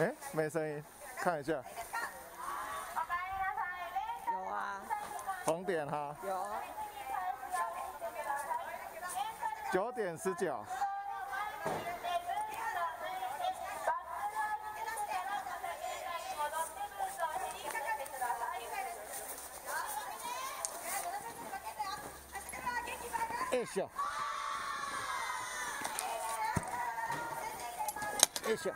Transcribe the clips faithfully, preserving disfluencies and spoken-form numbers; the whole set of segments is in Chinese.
哎，没声音，看一下。 有啊。 红点哈。 有。 九点十九。よいしょ。よいしょ。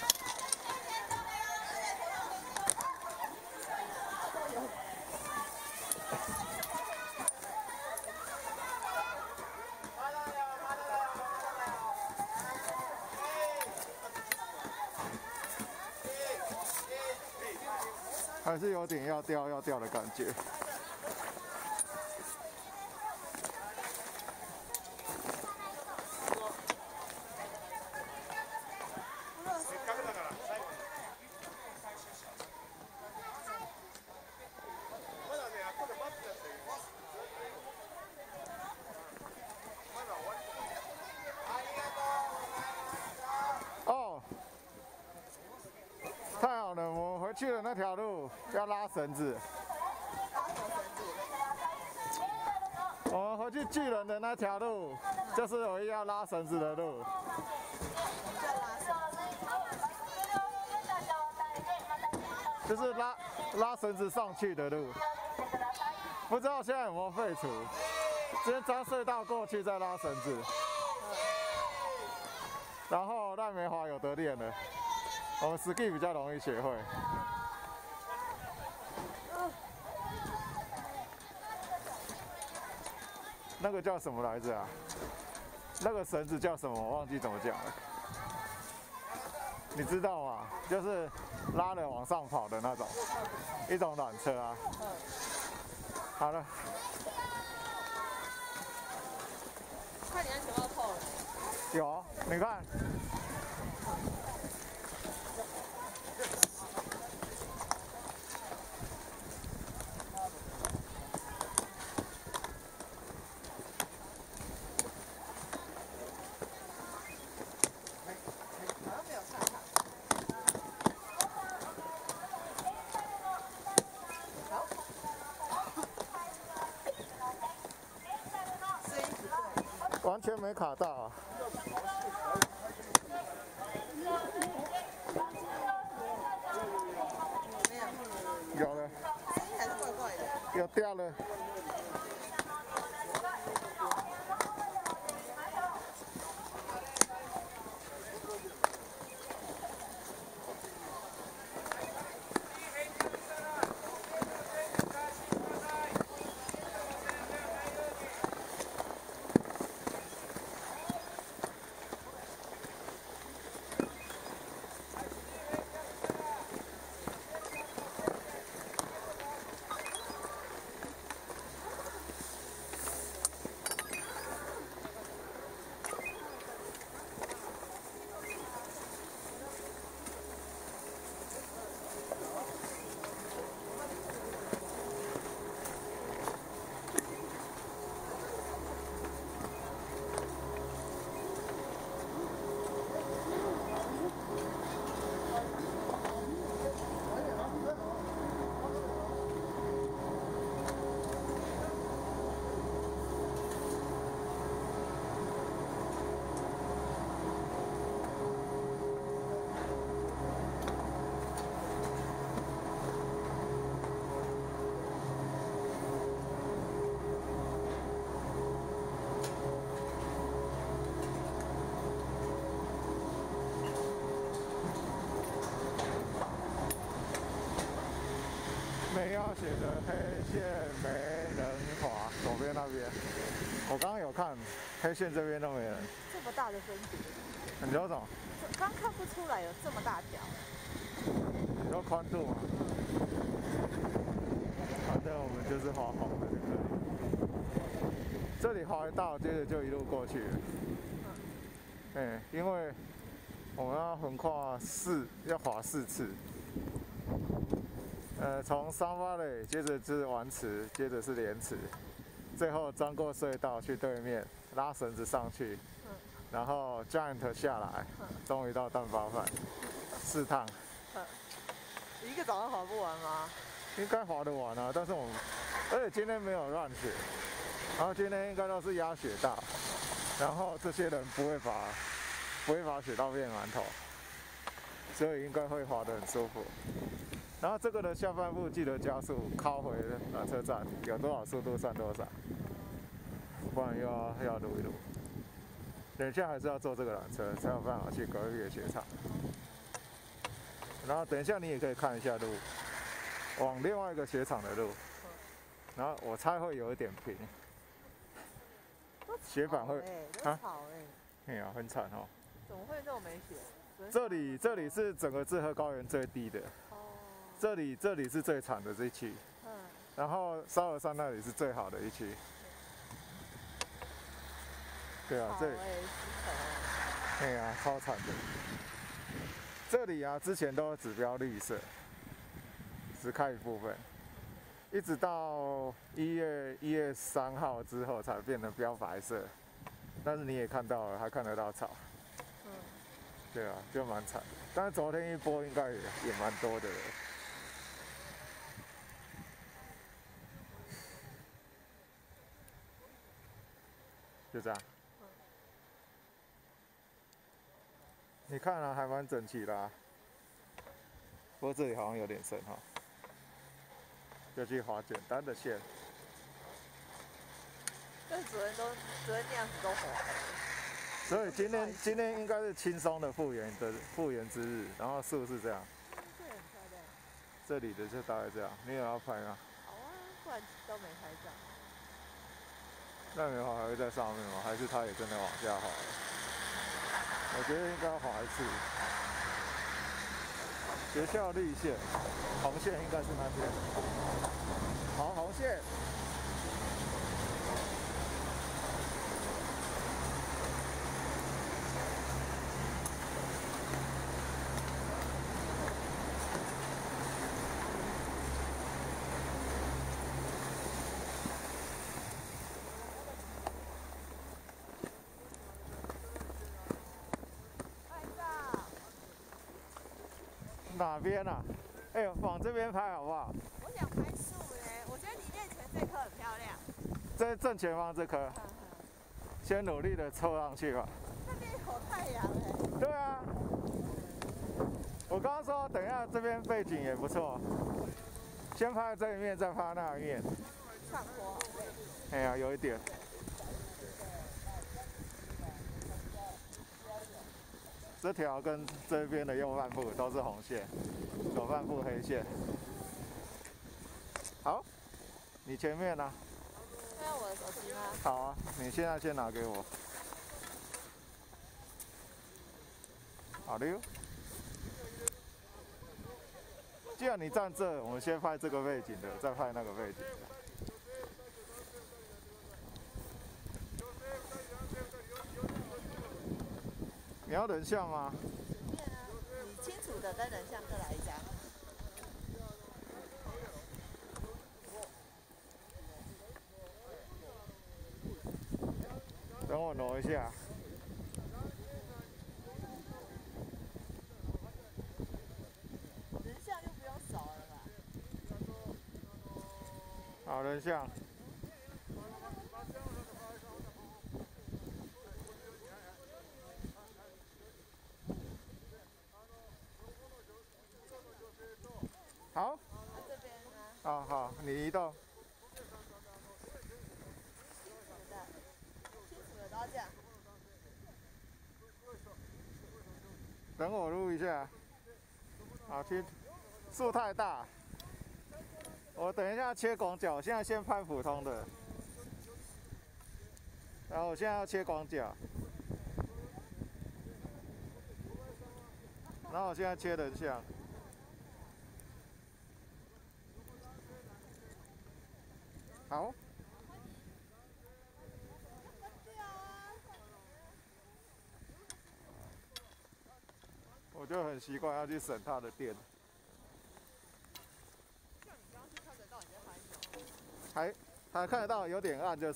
还是有点要掉要掉的感觉。哦，太好了，我们回去的那条路要拉绳子。我们回去巨人的那条路，就是唯一要拉绳子的路。就是拉拉绳子上去的路，不知道现在有没有废除。今天钻隧道过去再拉绳子，然后赖梅华有得练了，我们 ski 比较容易学会。那个叫什么来着啊？那个绳子叫什么？我忘记怎么讲了。你知道吗？就是拉了往上跑的那种，一种缆车啊。好了。 看你安全帽扣了。 有，你看。完全没卡到、啊。有了。 声音还是怪怪的。 有掉了。没要写的黑线没人滑，左边那边，我刚刚有看，黑线这边都没人。 这么大的分别， 你说什么？ 刚看不出来有这么大条。 你说宽度吗？反正我们就是滑黄的就可以。这里滑一道，接着就一路过去了。嗯。哎，因为我们要横跨四，要滑四次。呃，从三八垒，接着是丸池，接着是莲池，最后钻过隧道去对面，拉绳子上去，然后 Giant 下来，终于到蛋包饭，四趟。 一个早上滑不完吗？ 应该滑得完啊，但是我们，而且今天没有乱雪，然后今天应该都是压雪大，然后这些人不会把不会把雪道变馒头，所以应该会滑得很舒服。然后这个的下半部记得加速，靠回缆车站，有多少速度算多少，不然又要要撸一撸。等一下还是要坐这个缆车，才有办法去隔壁的雪场。然后等一下你也可以看一下路，往另外一个雪场的路，然后我猜会有一点平，雪板会啊，草哎， 哎呀，很惨哦。 怎么会这么没雪？ 这里这里是整个志贺高原最低的，这里这里是最惨的这一区， 嗯， 然后沙尔山那里是最好的一区。对啊，这里，哎呀，超惨的。这里啊，之前都有指标绿色，只看一部分，一直到一月一月三号之后才变得标白色。但是你也看到了，还看得到草。 嗯。 对啊，就蛮惨的。但是昨天一波应该也也蛮多的了。就这样。你看啊，还蛮整齐的啊。不过这里好像有点深哈，就去划简单的线。 但昨天都昨天那样子都滑了。 所以今天今天应该是轻松的复原的复原之日，然后树是这样。 这很漂亮。 这里的就大概这样，你有要拍吗？ 好啊，不然都没拍照。 那棉花还会在上面吗？还是它也真的往下滑了？我觉得应该要滑一次。学校绿线，红线应该是那边。好，红线。哪边啊？哎呦，往这边拍好不好？ 我想拍树呢，我觉得你面前这棵很漂亮。 这正前方这棵，先努力的凑上去吧。 那边有太阳哎。 对啊，我刚刚说等一下这边背景也不错，先拍这一面，再拍那一面。 上坡。 哎呀，有一点。这条跟这边的右半部都是红线，左半部黑线。好，你前面呢？ 那要我的手机吗？ 好啊，你现在先拿给我。好的哟。既然你站这，我们先拍这个背景的，再拍那个背景的。你要人像吗？ 随便啊，你清楚的跟人像各来一张。 等我挪一下。 人像又不用扫了吧？ 好，人像。好。 这边呢？ 好好，你移动。 清楚的都这样。 等我录一下。好，切，树太大。我等一下切广角，现在先拍普通的。然后我现在要切广角。然后我现在切人像。好。我就很习惯要去省他的电。 像你刚刚是看得到你在拍什么？ 还还看得到，有点暗就是。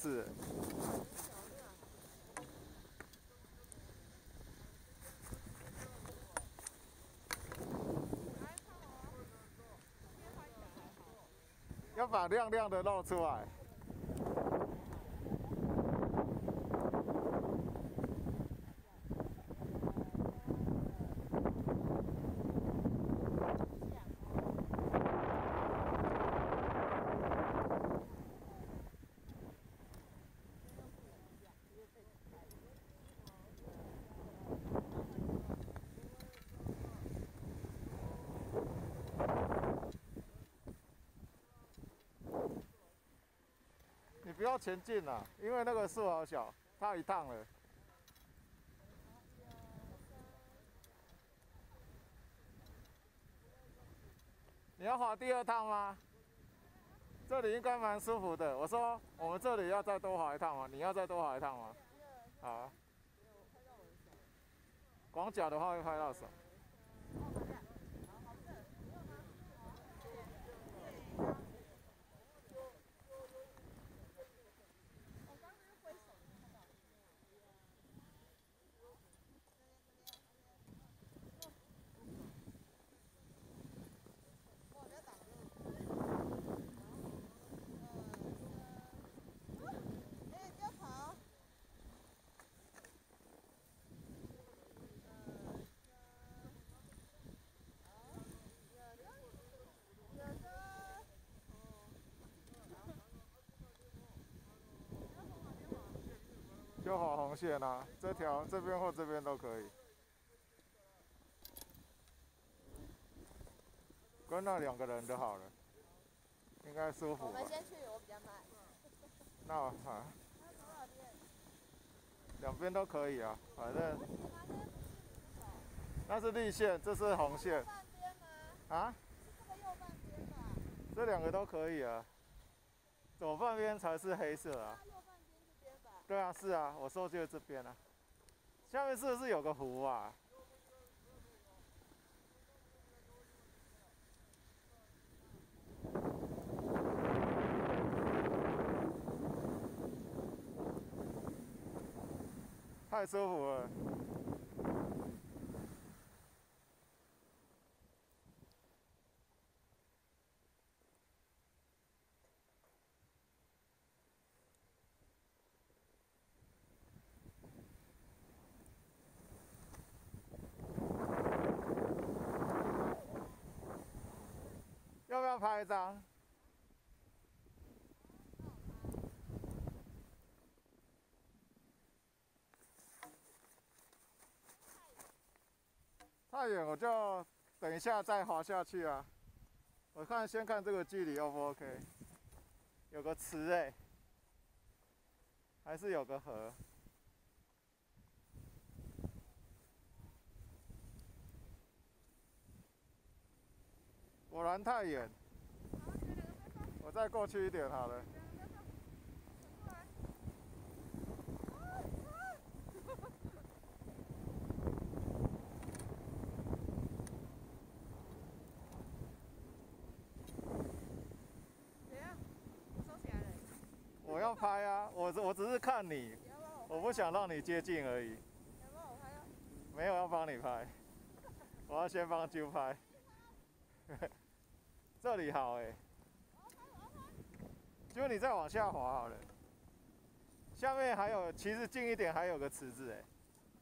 要把亮亮的露出来。你不要前进了，因为那个树好小，它一趟了。你要滑第二趟吗？这里应该蛮舒服的。我说我们这里要再多滑一趟吗？你要再多滑一趟吗？好啊。广角的话会拍到手。就划红线啊，这条这边或这边都可以，跟那两个人就好了，应该舒服吧。 我们先去，我比较慢。 那啊，两边都可以啊，反正那是绿线，这是红线。 半边吗？ 啊？ 是这个右半边吧？ 这两个都可以啊，左半边才是黑色啊。 右半边这边吧？ 对啊，是啊，我说就是这边啊。下面是不是有个湖啊？太舒服了。要不要拍一张？太远我就等一下再滑下去啊。我看先看这个距离 O 不 OK？ 有个池哎、欸，还是有个河。果然太远，我再过去一点好了。我要拍啊，我我只是看你，我不想让你接近而已。没有要帮你拍，我要先帮啾拍。这里好哎、欸，就你再往下滑好了。下面还有，其实近一点还有个池子哎、欸。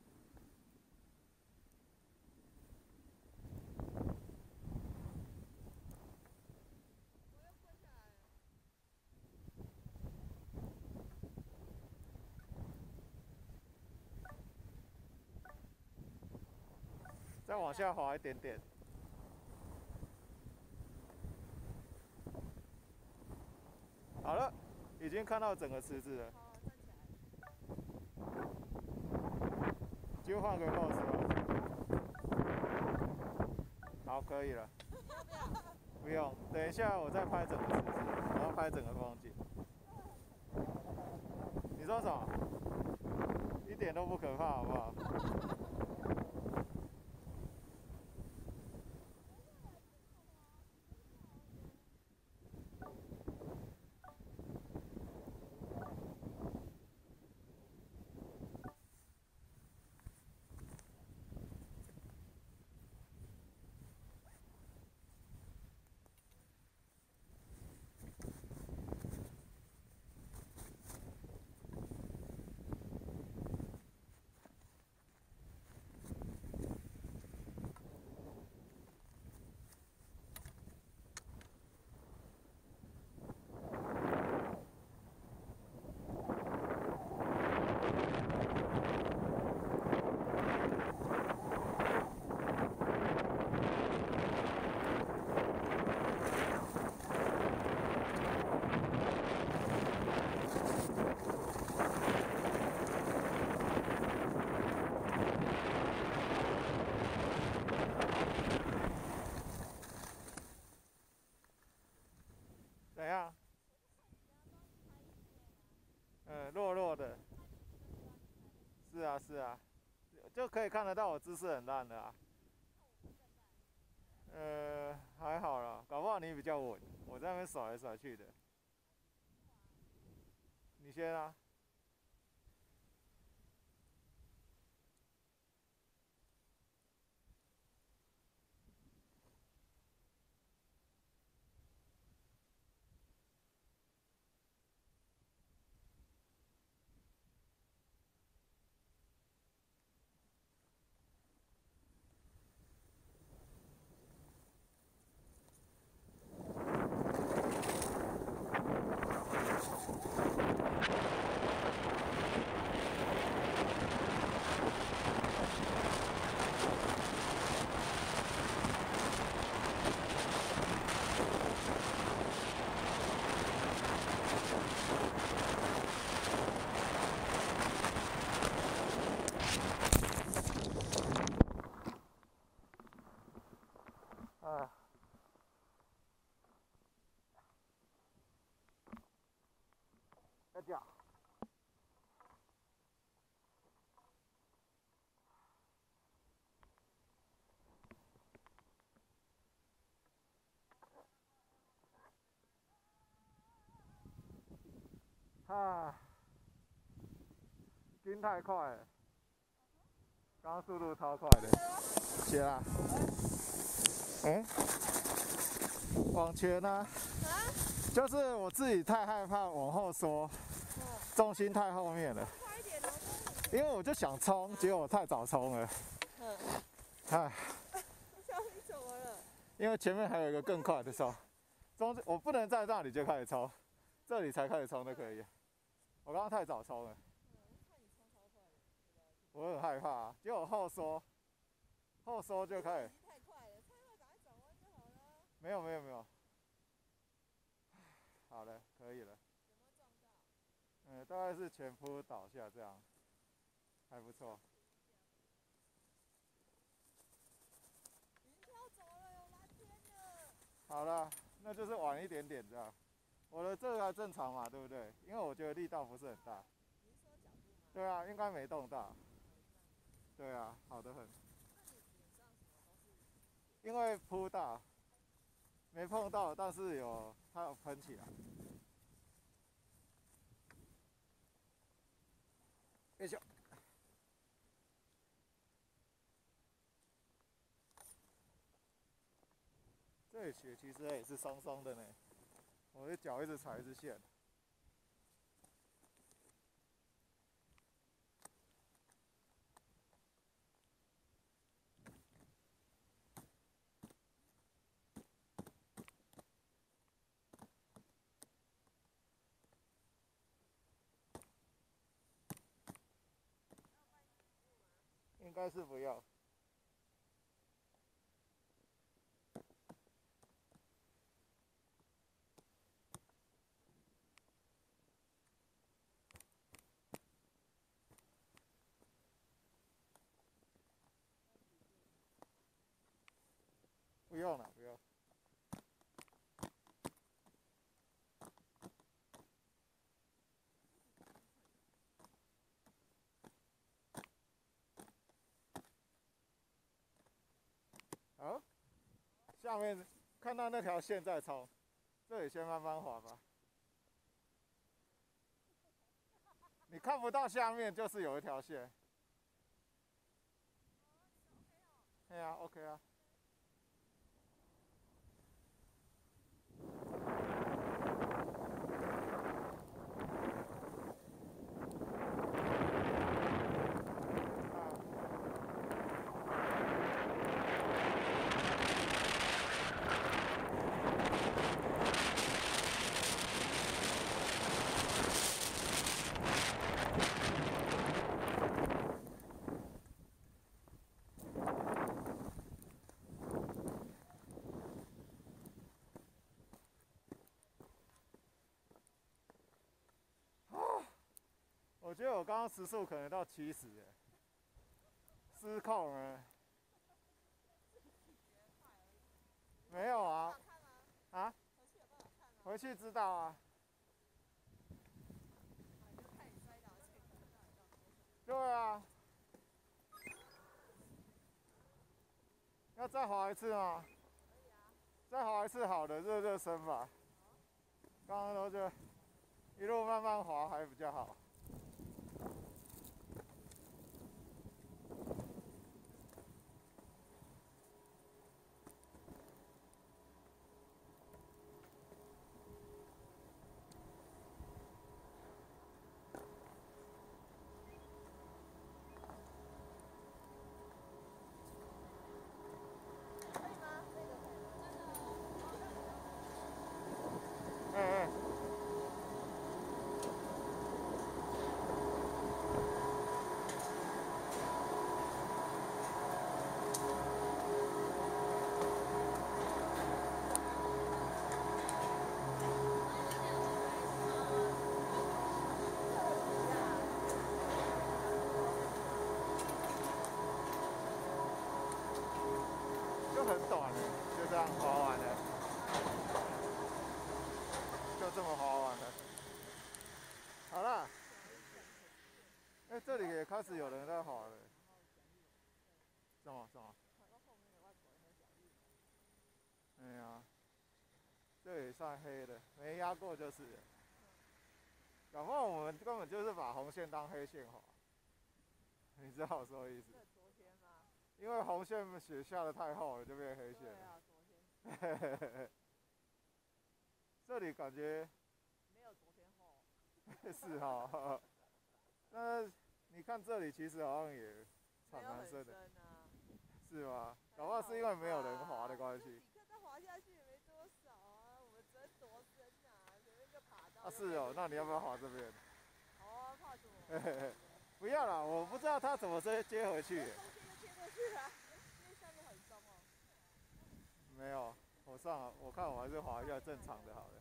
再往下滑一点点。好了，已经看到整个池子了。就换个 pose 吧。好，可以了。不用，等一下我再拍整个池子，我要拍整个风景。你说什么？一点都不可怕，好不好？ 就可以看得到我姿势很烂的啊。呃，还好啦，搞不好你比较稳，我在那边甩来甩去的。你先啊。啊，再讲。啊，晕太快了，刚刚速度超快的。行啊。嗯，往前呢、啊？ 啊？ 就是我自己太害怕往后缩，重心太后面了。 快一点哦！ 因为我就想冲，结果我太早冲了。 嗯。 唉。 小你怎么了？ 因为前面还有一个更快的冲，中间我不能在那里就开始冲，这里才开始冲就可以。我刚刚太早冲了。我很害怕、啊，结果后缩，后缩就开始。 太快了，太快赶快转弯就好了。 没有没有没有。好了，可以了。 有没有撞到？ 嗯，大概是前扑倒下这样，还不错。 云飘走了，有蓝天了。 好了，那就是晚一点点这样。我的这个还正常嘛，对不对？因为我觉得力道不是很大。 你是说脚步吗？ 对啊，应该没动到。对啊，好得很。 那你脸上什么都是？ 因为扑大，没碰到，但是有它有喷起来。よいしょ。这里雪其实也是松松的呢，我的脚一直踩一直线。应该是不要。不用了，不用。好，下面看到那条线再冲，这里先慢慢滑吧。你看不到下面就是有一条线。对啊 ，OK 啊。我觉得我刚刚时速可能到七十，哎，失控了。没有啊。啊？回去知道啊。对啊。 要再滑一次吗？再滑一次好的，热热身吧。刚刚都就一路慢慢滑还比较好。哎哎。就很短了，就这样滑完了，就这么滑完了。好了，哎、欸，这里也开始有人在滑了。什么什么？哎呀，这也算黑的，没压过就是。搞不好我们根本就是把红线当黑线滑，你知道我说的意思？ 昨天吗？ 因为红线雪下的太厚了，就变黑线了。 对啊，昨天。 这里感觉没有昨天厚。 是哈、哦，那你看这里其实好像也蛮蛮深的。 啊、 是吗？搞不好是因为没有人滑的关系。 你看它滑下去也没多少啊，我们这多深啊，随便就爬到。 啊是哦，那你要不要滑这边？ 好啊，怕什么？ 不要啦，我不知道他怎么接接回去。 中间就接过去了，因为下面很松哦。 没有，我上了，我看我还是滑一下正常的好了。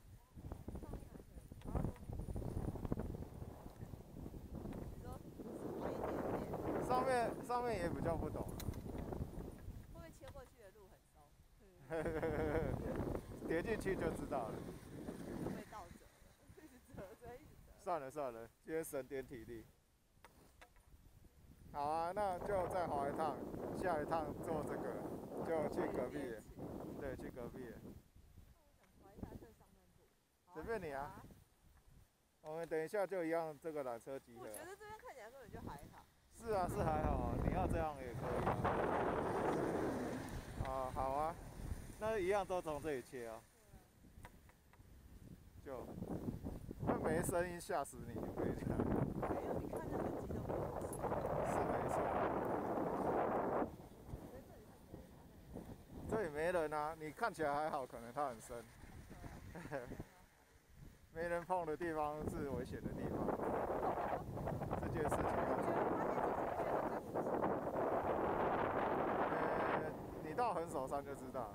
上面上面也比较不懂。 会不会切过去的路很松？ 跌进去就知道了。 被倒折了，一直折着，一直折。 算了算了，今天省点体力。好啊，那就再滑一趟，下一趟做这个，就去隔壁。对，去隔壁。 滑一下这上半部。 随便你啊。我们等一下就一样，这个缆车集合。 我觉得这边看起来根本就还好。 是啊，是还好啊，你要这样也可以啊。啊，好啊，那一样都从这里切啊。就，那没声音吓死你，我跟你讲。 没有，你看那痕迹都没有。 是没错。这里没人啊，你看起来还好，可能它很深。没人碰的地方是危险的地方。这件事情要注意。呃，你到横手山就知道了。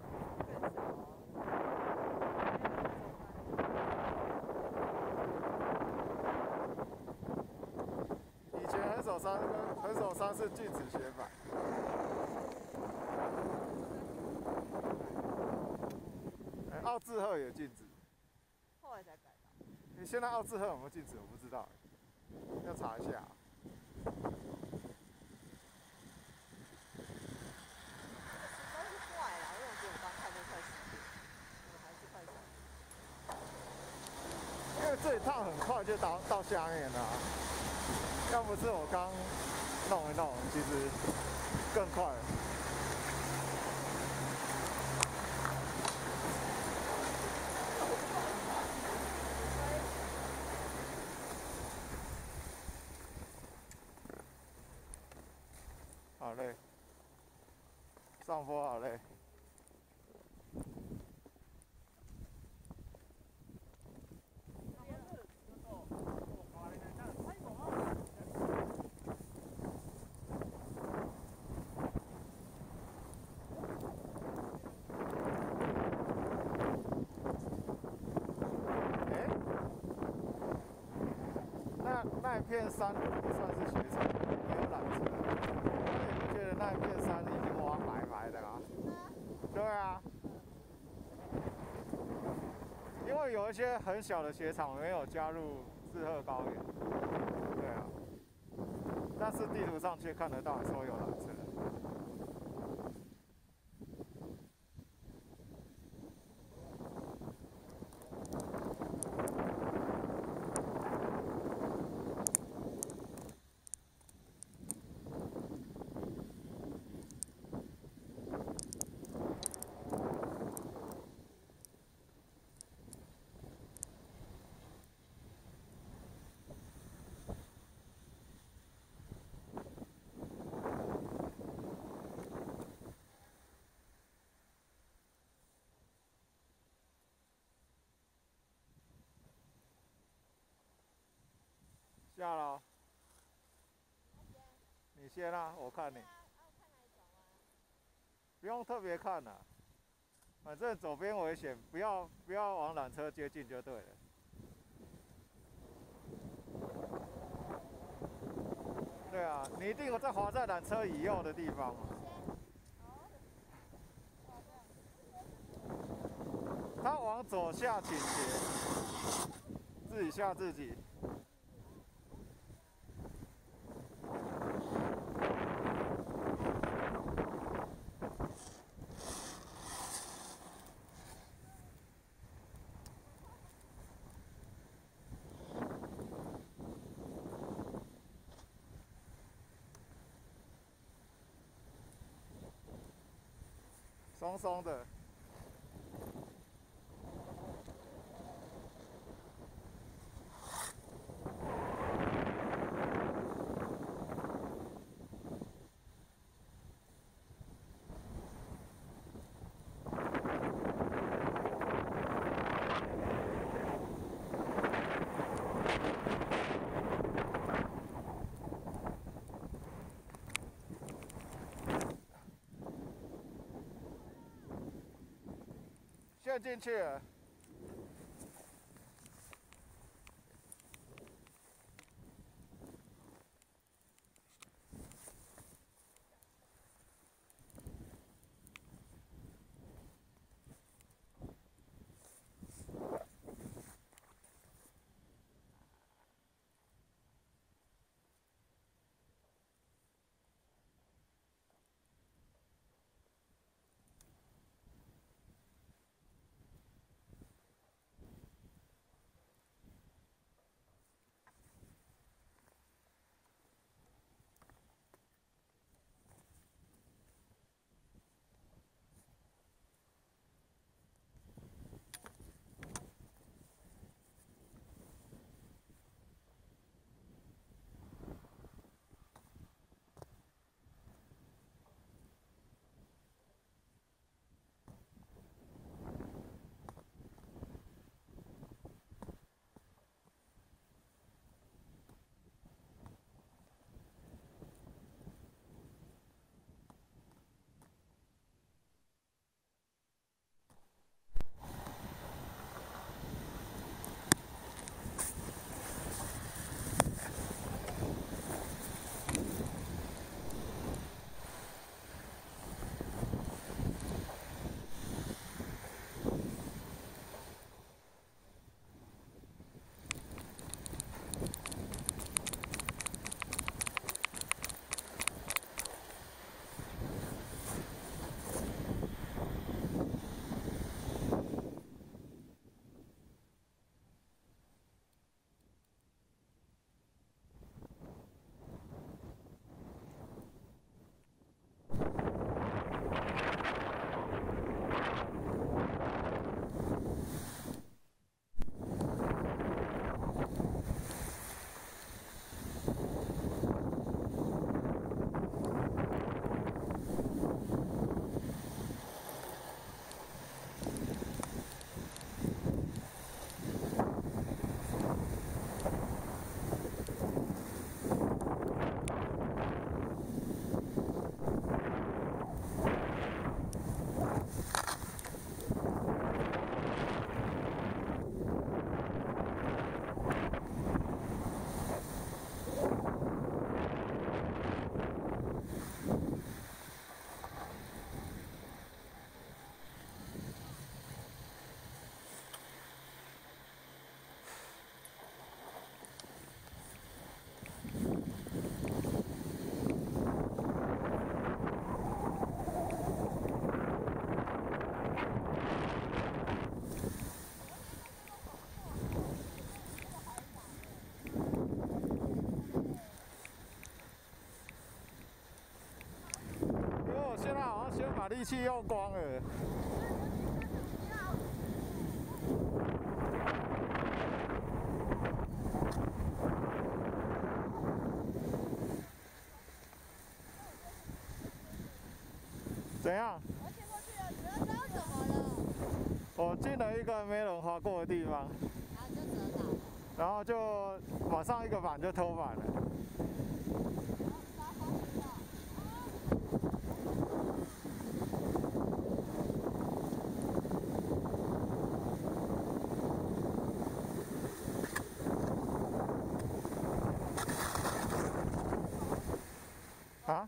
以前横手山跟横手山是禁止斜板。哎，奥志贺也禁止。 后来才改的。 你现在奥志贺有没有禁止？我不知道，要查一下。因为这一趟很快就到到下面了、啊，要不是我刚弄一弄，其实更快了。好累，上坡好累。那一片山不算是雪场，没有缆车。那你不觉得那一片山已经挖白白的啦？对啊，因为有一些很小的雪场没有加入志贺高原。对啊，但是地图上却看得到说有缆车。 下了。你先啊，我看你。不用特别看了，反正左边危险，不要不要往缆车接近就对了。对啊，你一定有在滑在缆车以右的地方嘛。它往左下倾斜，自己吓自己。松松的。陷进去了。把力气用光了。怎样？ 我潜过去了，你们知道怎么了？ 我进了一个没人滑过的地方。 然后就折倒。 然后就往上一个板就偷板了。啊？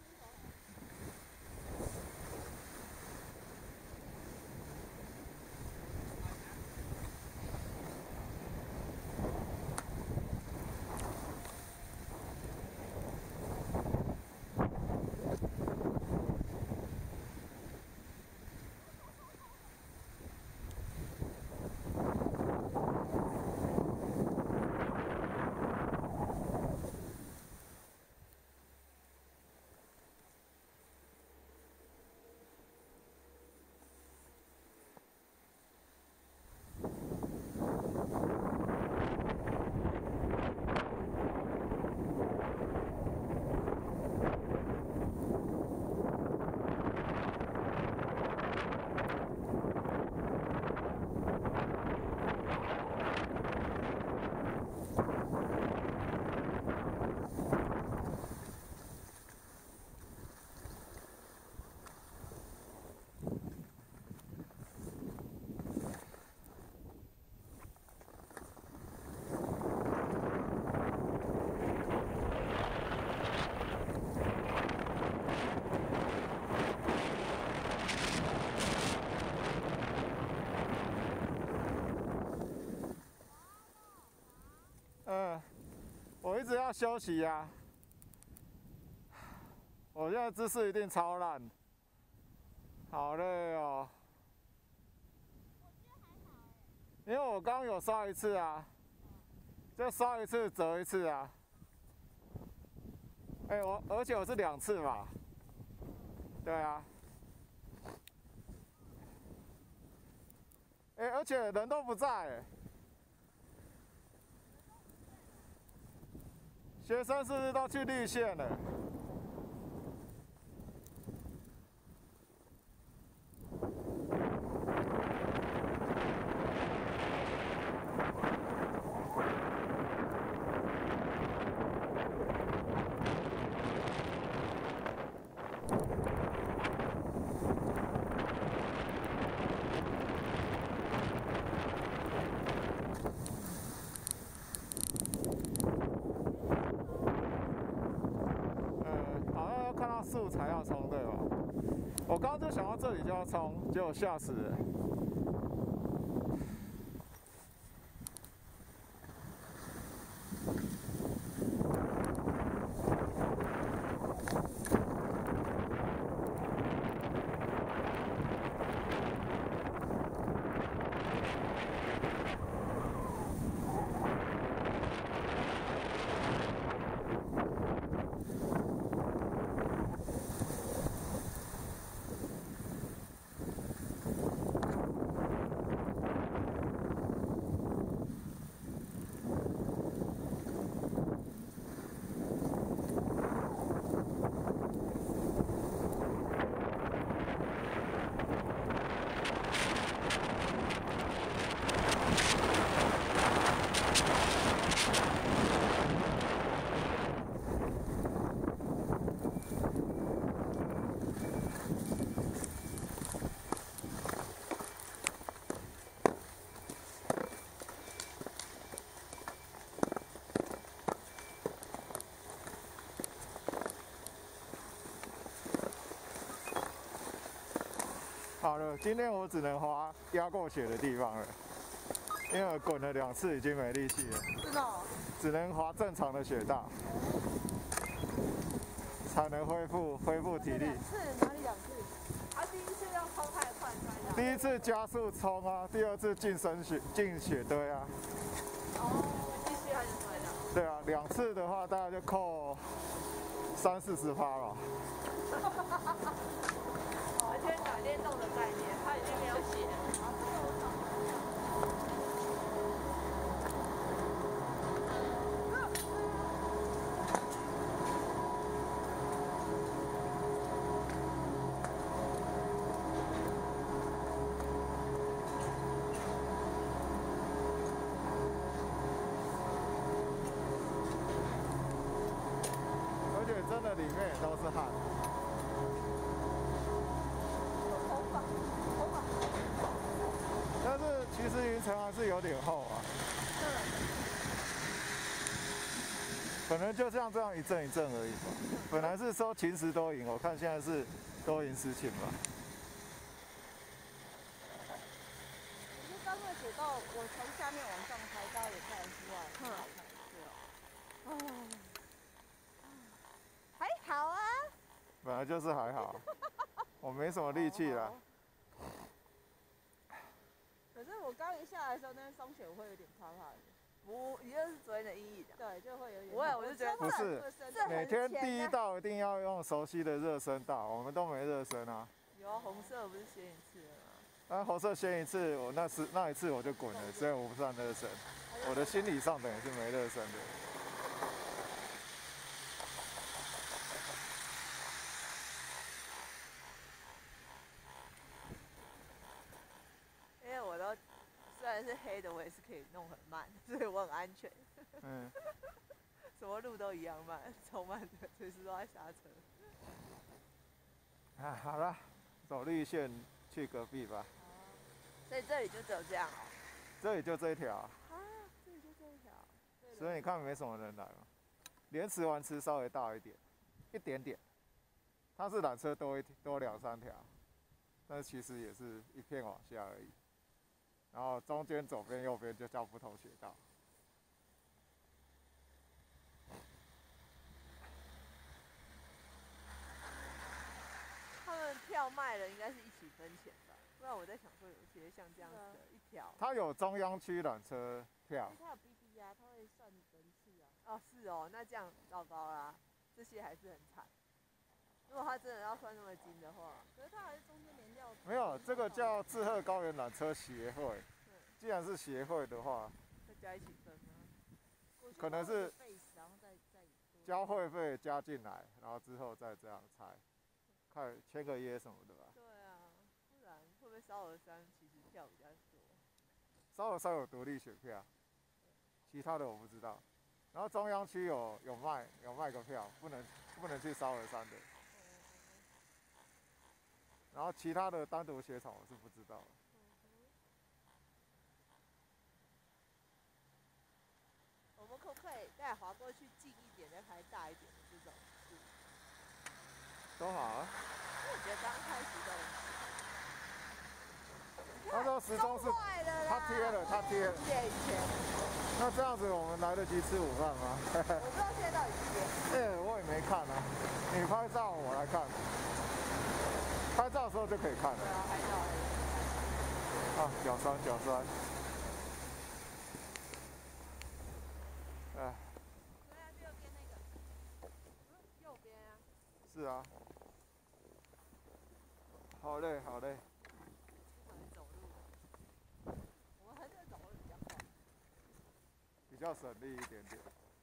嗯，我一直要休息呀、啊。我现在姿势一定超烂，好累哦。因为我刚有刷一次啊，就刷一次折一次啊。哎、欸，我而且我是两次嘛。对啊。哎、欸，而且人都不在、欸。学生是不是都去绿线了？树才要冲对吧？我刚刚就想到这里就要冲，结果吓死了。好了，今天我只能滑压过雪的地方了，因为我滚了两次已经没力气了。 真的、哦？ 只能滑正常的雪道，才能恢复恢复体力。 两次哪里两次？啊，第一次要冲太快摔的。 第一次加速冲啊，第二次进深雪进雪堆啊。 哦，继续还是摔的？ 对啊，两次的话大概就扣三四十趴了。 而且打电动的概念，它已经没有写。 是有点厚啊。 嗯。 可能就像这样一阵一阵而已吧。本来是说晴时多云，我看现在是多云时晴吧。 可是刚会写到我从下面往上拍，大家也看得出来，很好看，对哦。还好啊。 本来就是还好，我没什么力气啦。 可是我刚一下来的时候，那个松雪我会有点怕怕的。不，你就是昨天的阴影。对，就会有点。不会，我就觉得不是，每天第一道一定要用熟悉的热身道，我们都没热身啊。 有啊，红色不是先一次了吗？ 啊，红色先一次，我那次那一次我就滚了，所以我不算热身。我的心理上等于是没热身的。 因为我都虽然是黑的，我也是可以弄很慢，所以我很安全。嗯。什么路都一样慢，超慢的，随时都在刹车。 啊，好了，走绿线去隔壁吧。 所以这里就只有这样哦。 这里就这一条。 啊，这里就这一条。 所以你看没什么人来嘛。莲池湾池稍微大一点，一点点。它是缆车多一多两三条，但是其实也是一片往下而已。然后中间左边右边就叫不同斜道。 他们票卖了，应该是一起分钱吧？不然我在想说，有些像这样子的一条。 它有中央区缆车票。 它有 B B 啊，它会算人次啊。哦，是哦，那这样糟糕啦，这些还是很惨。如果他真的要算那么精的话，可是他还是中间连掉。 没有，这个叫志贺高原缆车协会。既然是协会的话， 再加一起分吗？ 可能是交会费加进来，然后之后再这样拆，看签个约什么的吧。 对啊，不然会不会烧鹅山其实票比较多？ 烧鹅山有独立选票，其他的我不知道。然后中央区有有卖有卖个票，不能不能去烧鹅山的。然后其他的单独雪场我是不知道的。 我们可不可以再滑过去近一点，再拍大一点的这种树？ 都好啊。 因为我觉得刚开始的。 他说时钟是他贴了，他贴了。 几点以前？ 那这样子我们来得及吃午饭吗？ 我不知道现在到底几点。 哎，我也没看啊。你拍照我来看。拍照的时候就可以看了。 对啊，拍照。 啊，脚酸脚酸。哎。 对啊，右边那个。右边啊。 是啊。好累，好累。 出门走路。我们还是走路比较快。 比较省力一点点。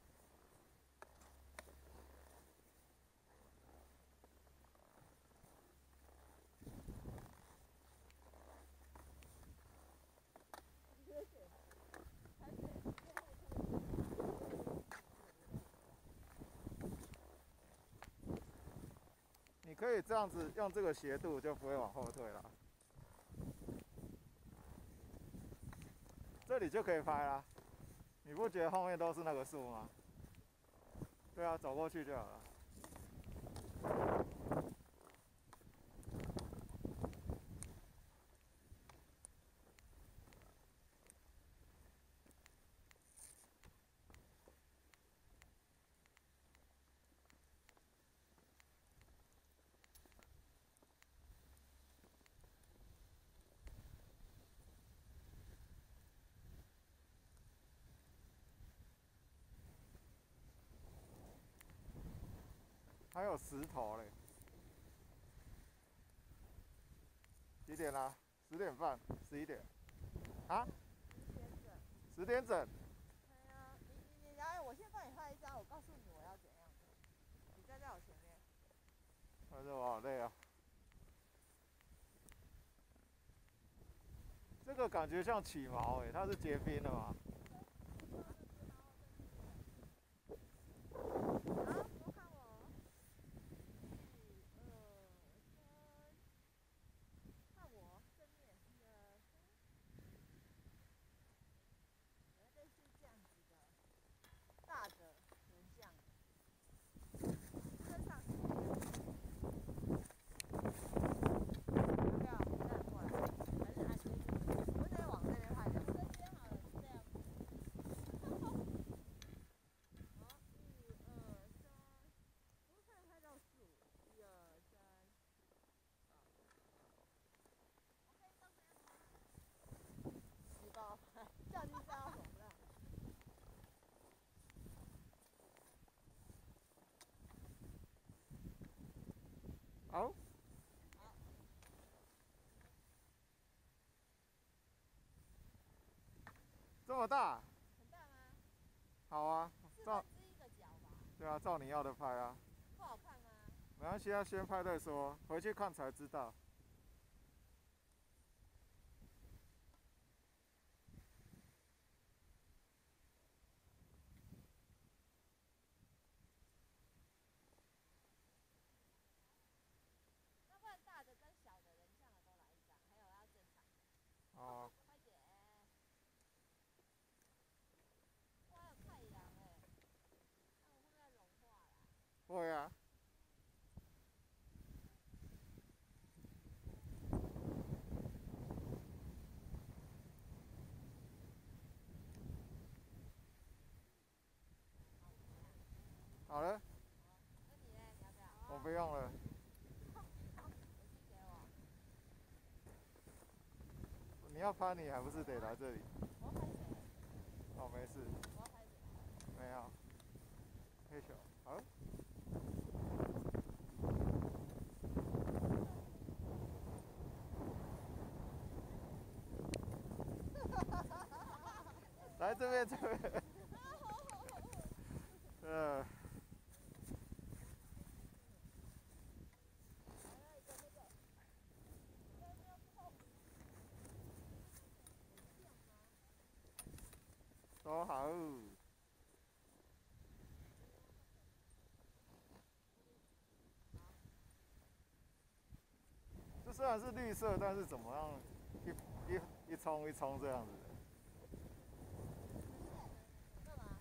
你可以这样子用这个斜度，就不会往后退了。这里就可以拍啦。你不觉得后面都是那个树吗？对啊，走过去就好了。还有石头嘞。几点啦？十点半，十一点。啊？十点整。 对啊，你你你来，我先帮你拍一张，我告诉你我要怎样。你站在我前面。 但是我好累啊。这个感觉像起毛诶、欸，它是结冰的嘛？ 这么大？ 很大吗？ 好啊， 四照分之一个角吧。 对啊，照你要的拍啊。 不好看吗？ 没关系啊，先拍再说，回去看才知道。 那不然大的跟小的人像的都来一张，还有要正常。 哦。 快点。哇，还有太阳哎，那我会不会要融化啦？ 会啊。好了。 那你呢？你要不要？ 我不用了。 手机给我。 你要拍你还不是得来这里？ 我要拍谁？ 哦，没事。 我要拍谁？ 没有。黑球，好了。来这边，这边。呃。多好。这虽然是绿色，但是怎么样，一一一冲一冲这样子的。 干嘛？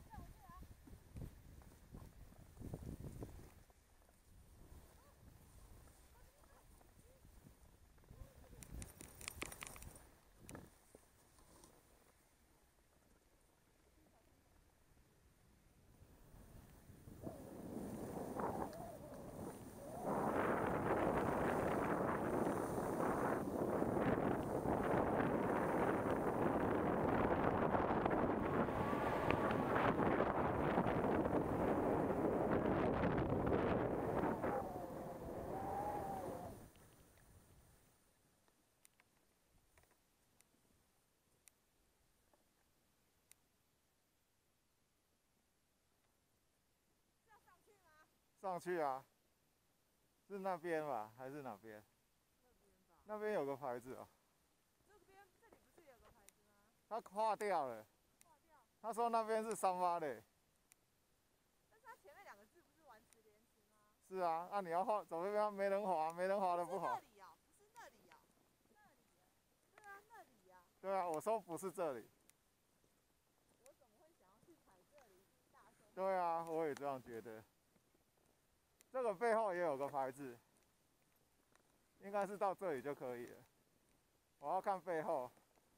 上去啊？是那边吧，还是哪边？ 那边吧。 那边有个牌子哦。 这边这里不是有个牌子吗？ 他划掉了。 划掉。 他说那边是三八的。 但是它前面两个字不是玩词连词吗？ 是啊，那、啊、你要画，走这边没人滑，没人滑的不好。 不是那里啊，不是那里啊，那里啊。对啊，那里呀、啊。 对啊，我说不是这里。 我怎么会想要去踩这里？大声。 对啊，我也这样觉得。这个背后也有个牌子，应该是到这里就可以了。我要看背后。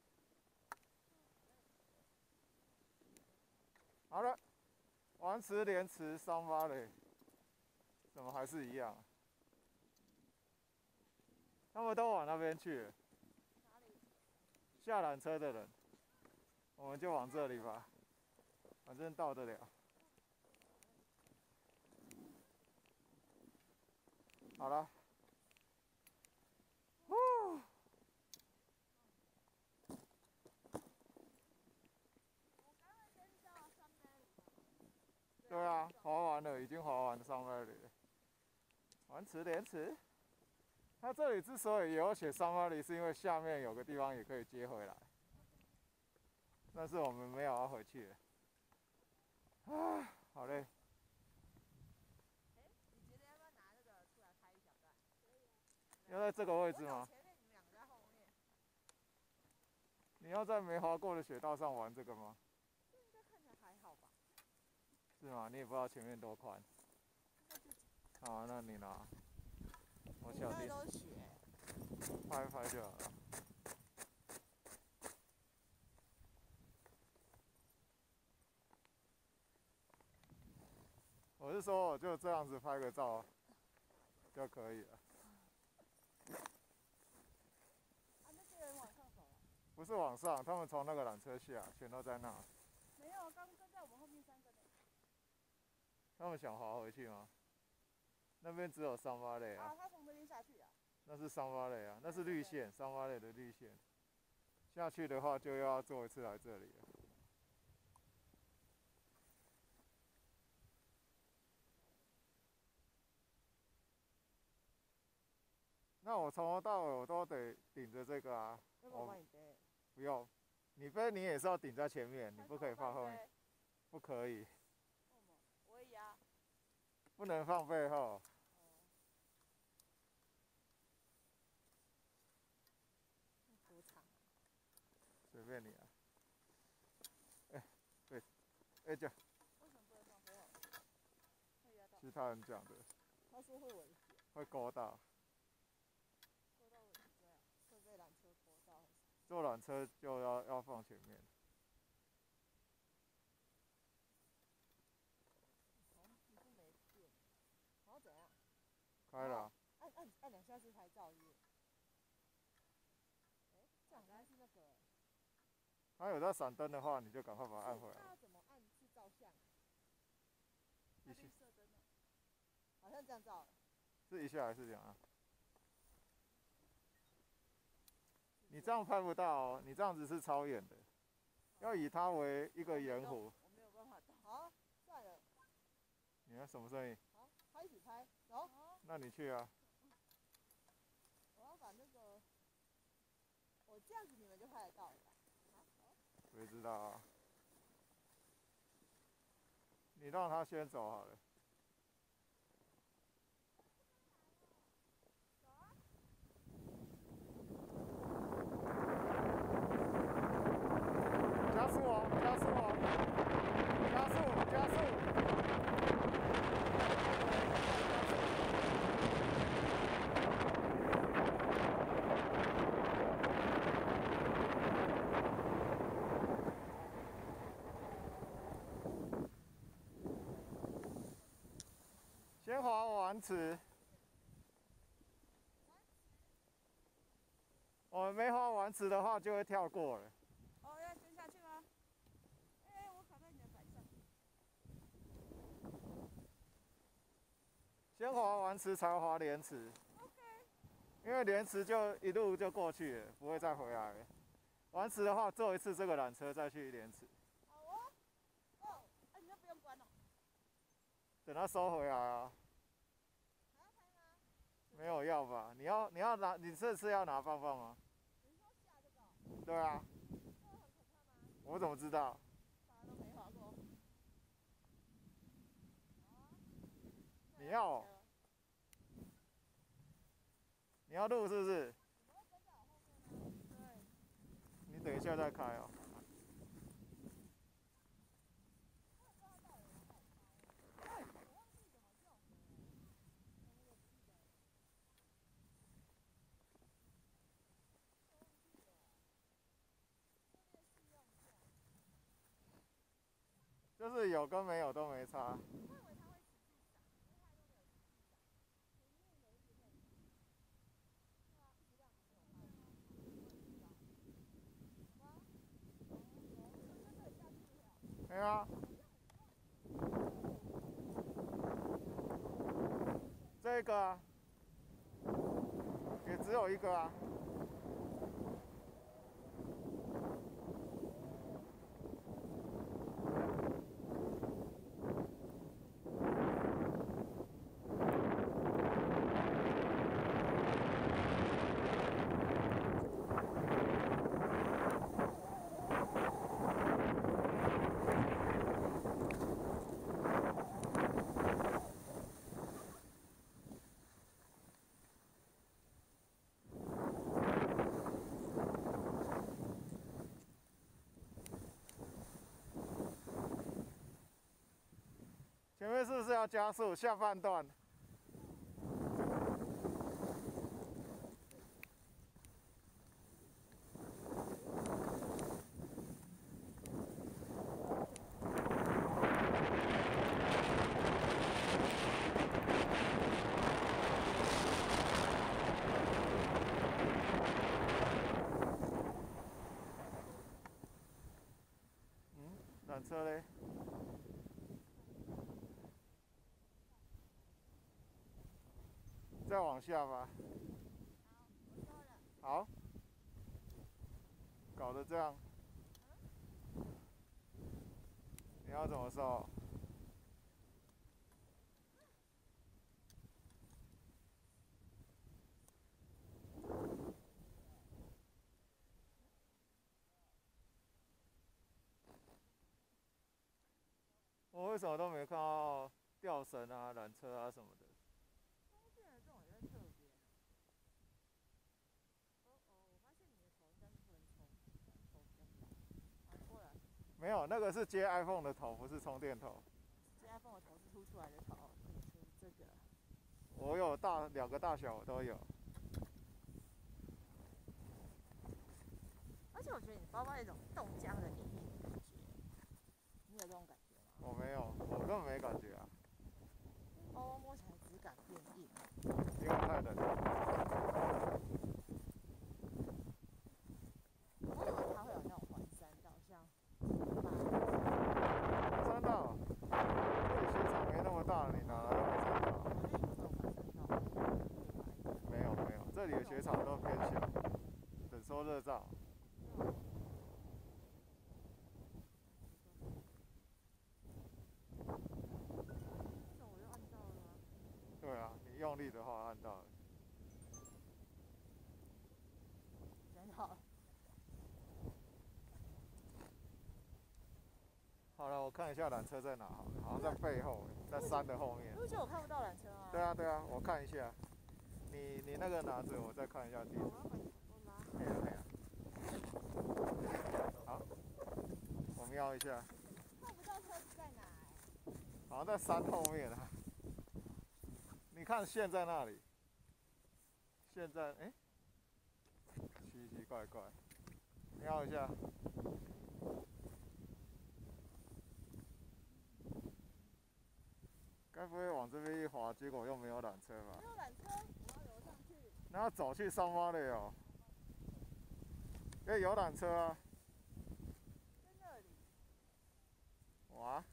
好了，王池莲池三八嘞，怎么还是一样？他们都往那边去了。 哪里？ 下缆车的人，我们就往这里吧，反正到得了。好了。呼。对啊，滑完了，已经滑完上那里了。玩池莲池，它这里之所以有写三八零，是因为下面有个地方也可以接回来，但是我们没有要回去了。啊，好累。 哎，你觉得要不要拿那个出来拍一小段？可以啊。 要在这个位置吗？ 前面你们两个在后面。 你要在没滑过的雪道上玩这个吗？ 这应该看起来还好吧？ 是吗？你也不知道前面多宽。好啊，那你拿。我小弟。 都是雪。 拍一拍就好了。我是说，我就这样子拍个照就可以了。 啊，那些人往上走了。 不是往上，他们从那个缆车下，全都在那。 没有，刚跟在我们后面三个呢。 他们想滑回去吗？那边只有三八类啊。 啊，他从这边下去啊。 那是三八类啊，那是绿线，三八类的绿线。 下去的话就要坐一次来这里了。那我从头到尾我都得顶着这个啊。 要不我帮你背？ 不用，你背你也是要顶在前面，你不可以放后面。不可以。 为什么？我会压。 不能放背后。 多长啊？ 随便你啊。哎、欸，对，哎、欸、这样。 为什么不能放背后？会压到。 是他人讲的。 他说会危险。 会勾到。 勾到危险啊！会被缆车勾到。 坐缆车就要要放前面。 好像几乎没电。然后怎样？ 开了、啊。 按按按两下是拍照是不是？哎、欸，这样应该是那个、欸。 它有在闪灯的话，你就赶快把它按回来。 那要怎么按是照相？它绿色灯呢？好像这样照。 是一下还是这样啊？你这样拍不到哦，你这样子是超远的，要以它为一个圆弧。 我没有办法到。好，算了。 你看什么声音？ 好，开始拍，走。 那你去啊。 我要把那个，我这样子你们就拍得到了吧？好，好。 我也知道啊。你让他先走好了。 走啊！ 加速哦，加速哦，加速，加速。先滑丸池。我们没滑丸池的话，就会跳过了。 哦，要蹲下去吗？哎、欸，我卡在你的板上。 先滑丸池才滑莲池。 OK。 因为莲池就一路就过去了，不会再回来了。丸池的话，坐一次这个缆车再去莲池。 好哦。哦，哎、啊，你那不用关哦。 等它收回来啊。 还要拍吗？ 没有要吧？你要你要拿，你这次要拿棒棒吗？ 你说下这个、哦？ 对啊。 这个很可怕吗？ 我怎么知道？ 大家都没滑过。 你要、哦？你要录是不是？ 你会跟在我后面吗？对。 你等一下再开哦。就是有跟没有都没差。 我以为它会持续涨，因为它都没有持续涨，前面有一直在涨。对啊，一直亮没有卖。哇，有，就在这里下去了。 没有啊。这个啊，也只有一个啊。前面是不是要加速？下半段。嗯，缆车嘞？再往下吧。 好，我收了。 好。搞小的这样，你要怎么收？我为什么都没看到吊绳啊、缆车啊什么的？ 充电的这种也在特别。哦哦，我发现你的头应该是不能充，头比较大。反过来。 没有，那个是接 iPhone 的头，不是充电头。 接 iPhone 的头是凸出来的头，这个是这个。 我有大两个大小我都有。 而且我觉得你包包有一种冻僵的硬硬的感觉，你有这种感觉吗？ 我没有，我根本没感觉啊。 包包摸起来质感变硬， 因为太冷了。 我以为它会有那种环山道，像山道，这里雪场没那么大，你哪来的环山道？没有没有，这里的雪场都偏小，只收热罩。对啊，你用力的话按到了。 真好。 好了，我看一下缆车在哪好了，好像在背后，在山的后面。 你不觉得我看不到缆车吗？ 对啊对啊，我看一下。你你那个拿着，我再看一下地图。对啊对啊。好，我瞄一下。 看不到车子在哪欸？ 好像在山后面啊。你看线在那里。线在哎，奇奇怪怪。瞄一下。该不会往这边一滑，结果又没有缆车吧？ 没有缆车，我要游上去。 那要走去上花的哦。哎，有缆车啊。 在那里。 哇。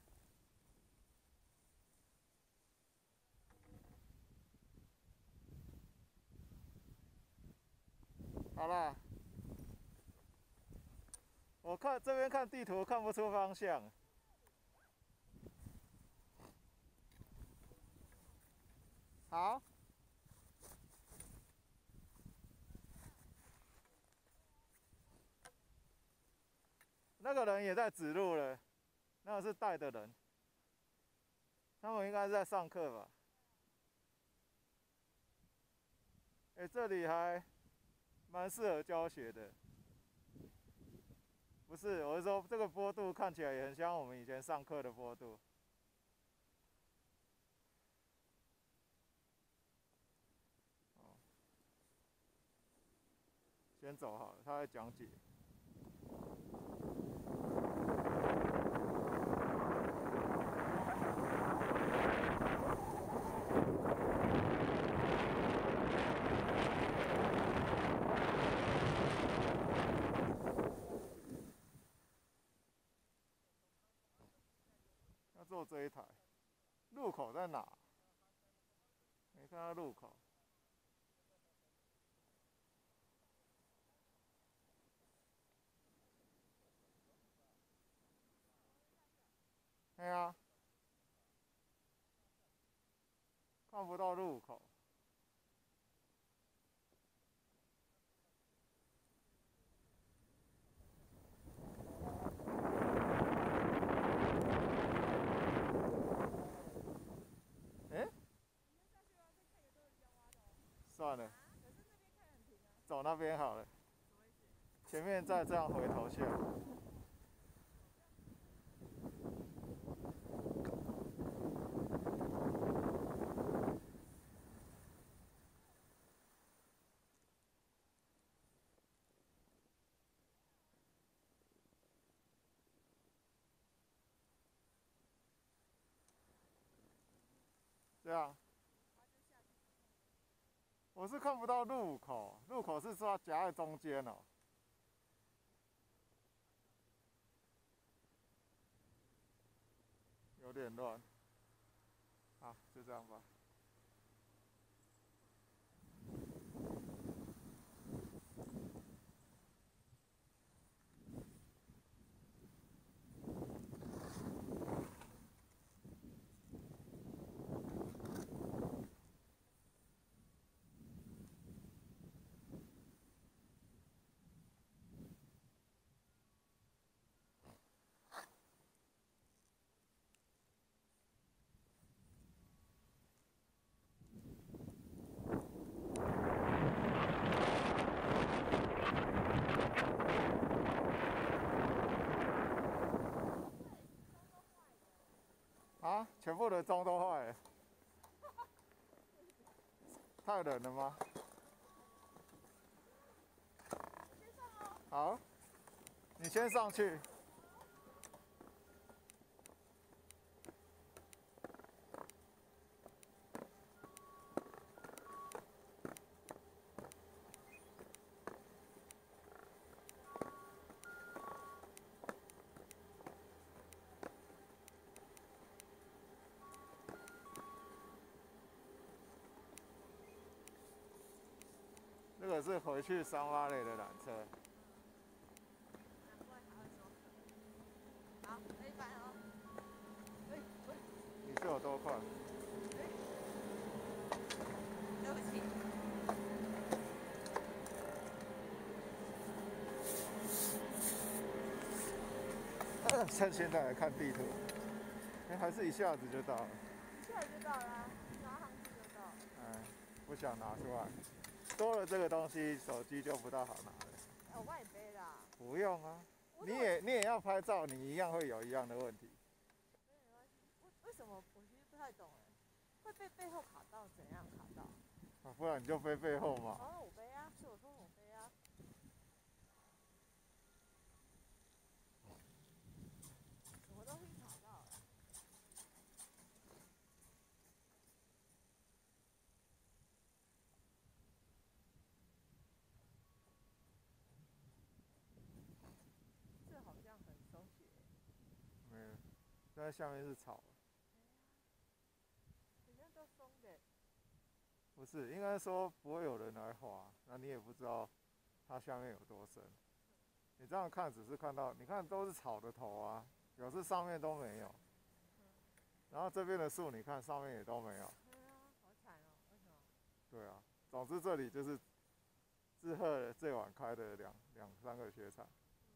好啦。我看这边看地图看不出方向。好。那个人也在指路了，那个是带的人，他们应该是在上课吧？哎、欸，这里还蛮适合教学的。不是，我是说这个坡度看起来也很像我们以前上课的坡度。先走好了，他在讲解。要坐这一台，路口在哪？没看到路口。对啊，看不到路口。哎、欸，算了，走那边好了。前面再这样回头线。这样。我是看不到路口，路口是说夹在中间哦。有点乱。好，就这样吧。 啊，全部的钟都坏了。太冷了吗？好，你先上去。这个是回去桑拉雷的缆车。 好，可以摆哦。喂喂， 你是有多快？ 对不起。 趁现在来看地图，哎、欸，还是一下子就到了。 一下子就到了、啊，拿上去就到了。 哎，不想拿出来，多了这个东西，手机就不大好拿了。 哎、我帮你背啦。 不用啊，你也你也要拍照，你一样会有一样的问题。 没关系，为为什么我其实不太懂哎，会被背后卡到，怎样卡到？ 啊，不然你就背背后嘛。 哦，我背啊，是我说我背啊。什么东西卡到了？这好像很松懈。 没有，在下面是草。 人家都松的。 不是，应该说不会有人来滑，那你也不知道它下面有多深。你这样看只是看到，你看都是草的头啊，表示上面都没有。然后这边的树，你看上面也都没有。 对啊，好惨哦，为什么？ 对啊，总之这里就是志贺最晚开的两两三个雪场。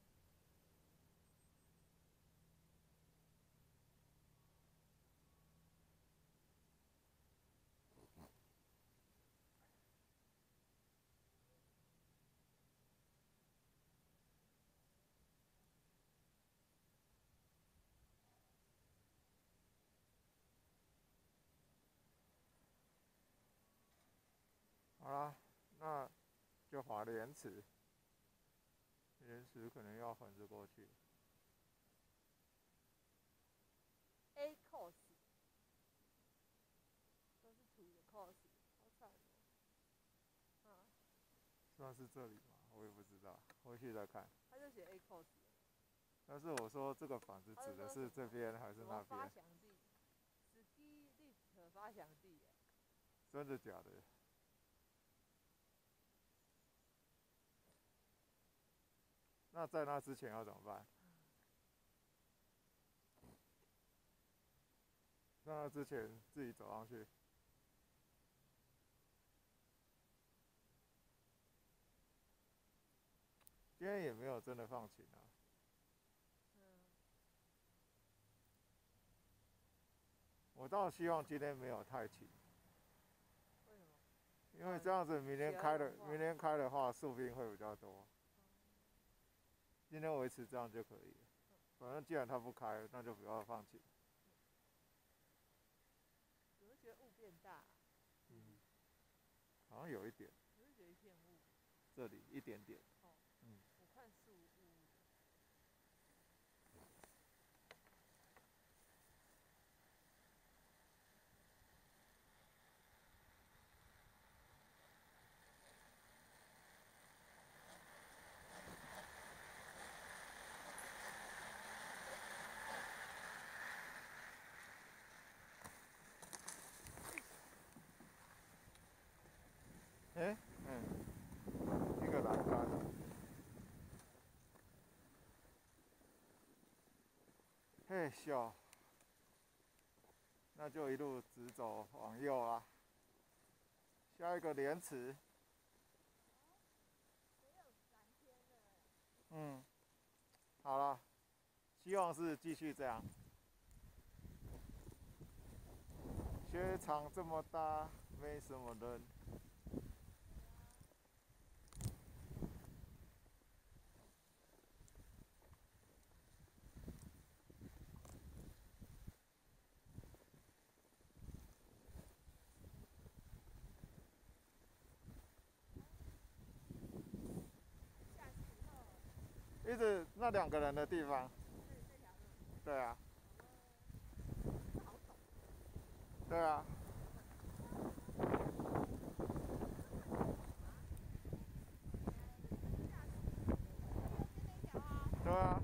好啦，那就滑莲池，莲池可能要横着过去。 A course， 都是土的 course， 好惨哦。啊， 算是这里吗？我也不知道，回去再看。 他就写 A course。 但是我说这个板子指的是这边还是那边？ 发祥地 ，ski lift 发祥地耶。 真的假的？那在那之前要怎么办？在那之前自己走上去。今天也没有真的放晴啊。 嗯。 我倒希望今天没有太晴。 为什么？ 因为这样子明天开的，明天开的话，树冰会比较多。今天维持这样就可以了。反正既然它不开，那就不要放晴。 有没有觉得雾变大？ 嗯，好像有一点。 有没有觉得一片雾？ 这里一点点。 哦。 嗯。 我看树雾。 哎、欸，嗯，一个栏杆。嘿咻，那就一路直走往右啦。下一个莲池。嗯，好了，希望是继续这样。雪场这么大，没什么人。 那两个人的地方。对啊。对啊。对啊。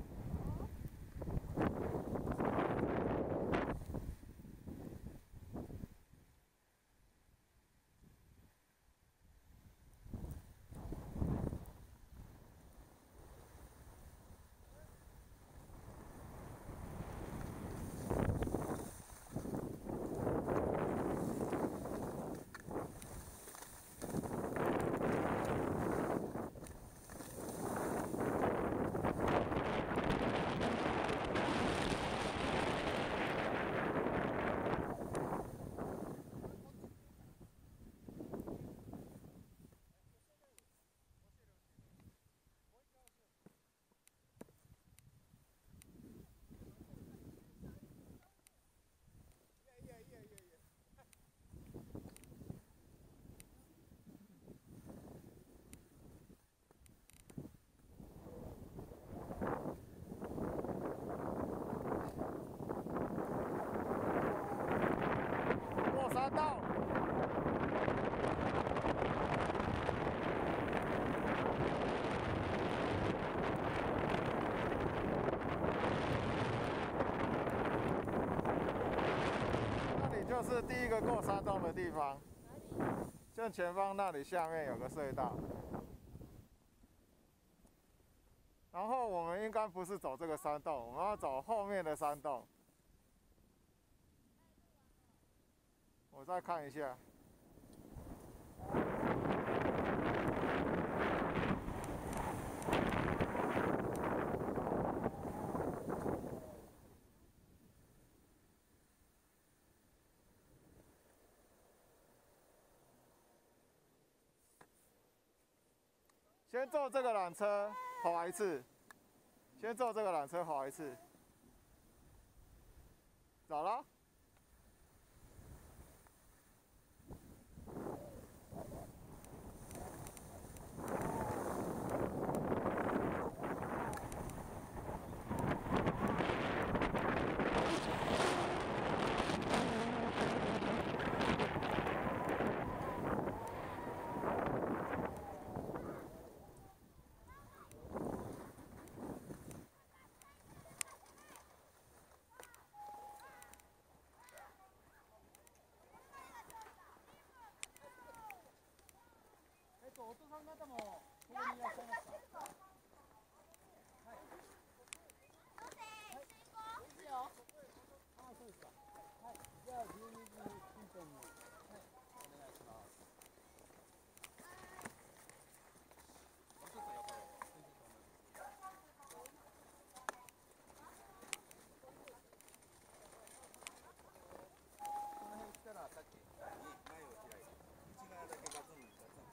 过山道。那里就是第一个过山洞的地方。正前方那里下面有个隧道。然后我们应该不是走这个山洞，我们要走后面的山洞。我再看一下。先坐这个缆车滑一次，先坐这个缆车滑一次，走了。 お父さん方もここにいらっしゃいますか。はい。はい。いいですよ。ああ、そうですか。はい。じゃあじゅうにじ近辺に、はい、お願いします。もうちょっと横へ。この辺来たらさっき前を開いて内側だけガツンガツン。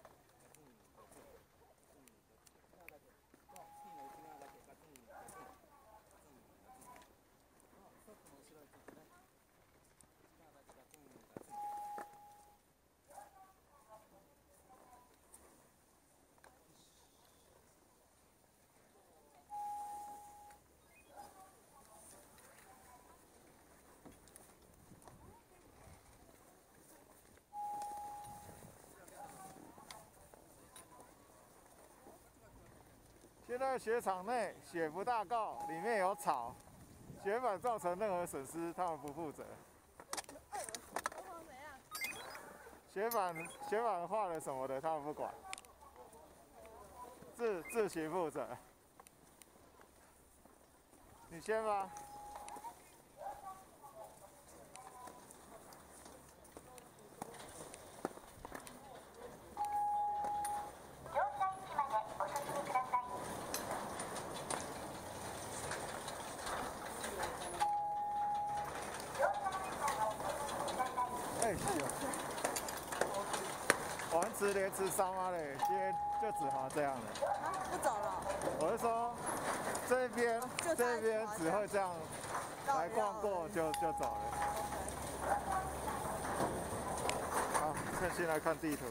现在雪场内雪不大够，里面有草，雪板造成任何损失，他们不负责。雪板雪板坏了什么的，他们不管，自自行负责。你先吧。哎呦！玩池连池沙妈嘞，今天就只滑这样了。 不走了。 我是说，这边这边只会这样来逛过就就走了。好，趁现在看地图。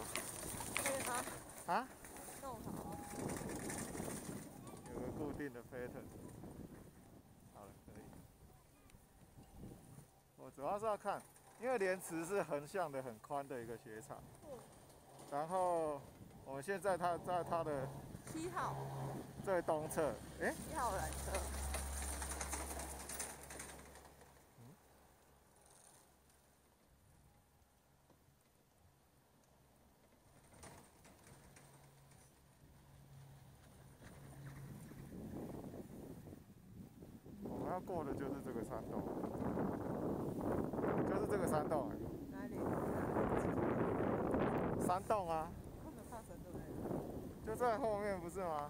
啊？ 弄好。 有个固定的 pattern。 主要是要看，因为莲池是横向的很宽的一个雪场，然后我们现在它在它的七号最东侧，哎、 七号缆车。 我们要过的就是这个山洞，就是这个山洞、欸， 哪里？ 山洞啊， 看没有看山洞那里？ 就在后面不是吗？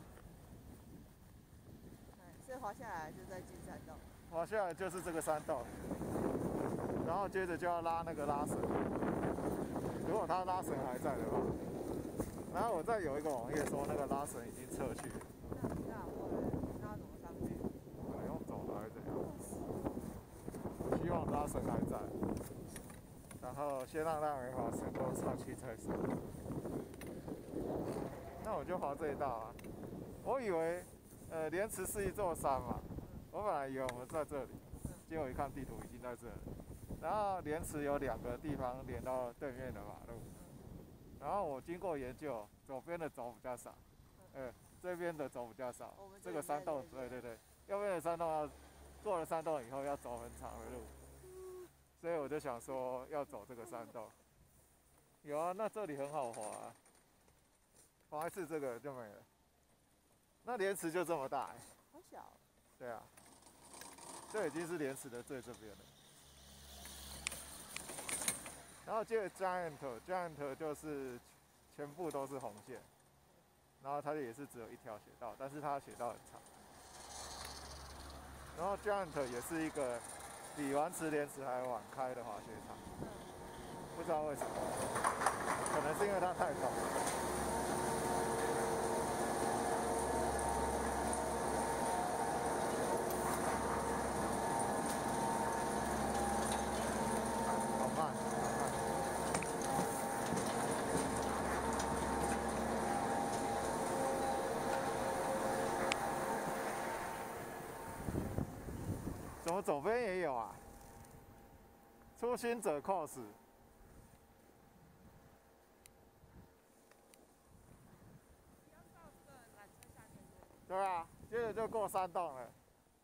所以滑下来就在进山洞。 滑下来就是这个山洞，然后接着就要拉那个拉绳，如果它拉绳还在的话，然后我再有一个网页说那个拉绳已经撤去了。 那那后来那要怎么上去？ 可能用走的还是怎样？希望拉绳还在，然后先让那梅花绳都上去再说。那我就滑这一道啊，我以为呃莲池是一座山嘛，我本来以为我们在这里，结果一看地图已经在这里。然后莲池有两个地方连到对面的马路，然后我经过研究，左边的走比较少，呃，这边的走比较少。这个山洞，对对对，右边的山洞要过了山洞以后要走很长的路，所以我就想说要走这个山洞。有啊，那这里很好滑、啊，滑一次这个就没了。那莲池就这么大、欸， 好小。 对啊，这已经是莲池的最这边了。然后接着 Giant，Giant 就是全部都是红线，然后它也是只有一条雪道，但是它的雪道很长。然后 Giant 也是一个比丸池、莲池还晚开的滑雪场，不知道为什么，可能是因为它太陡。好慢，好慢。怎么左边也有啊？初心者 cos。对啊，接着就过山洞了。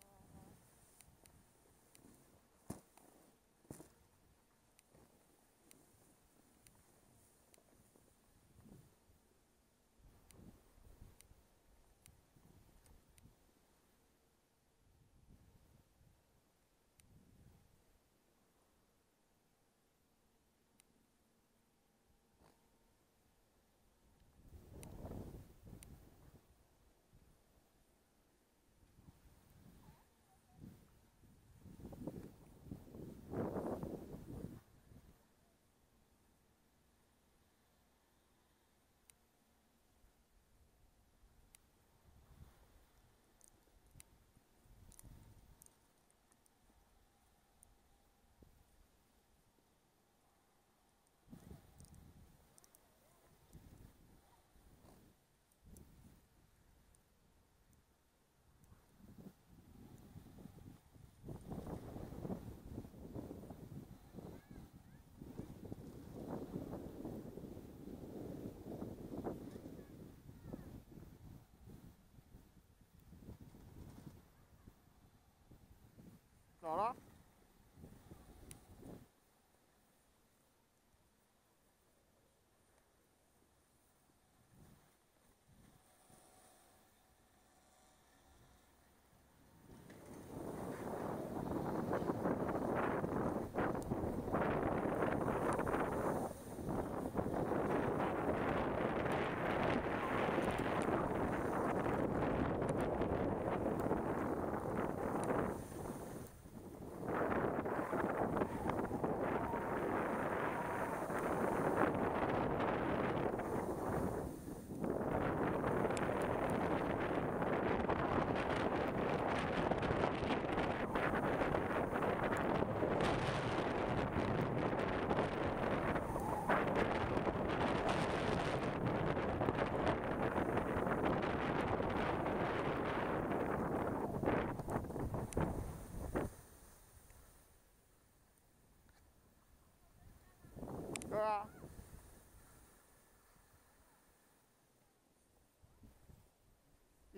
走了。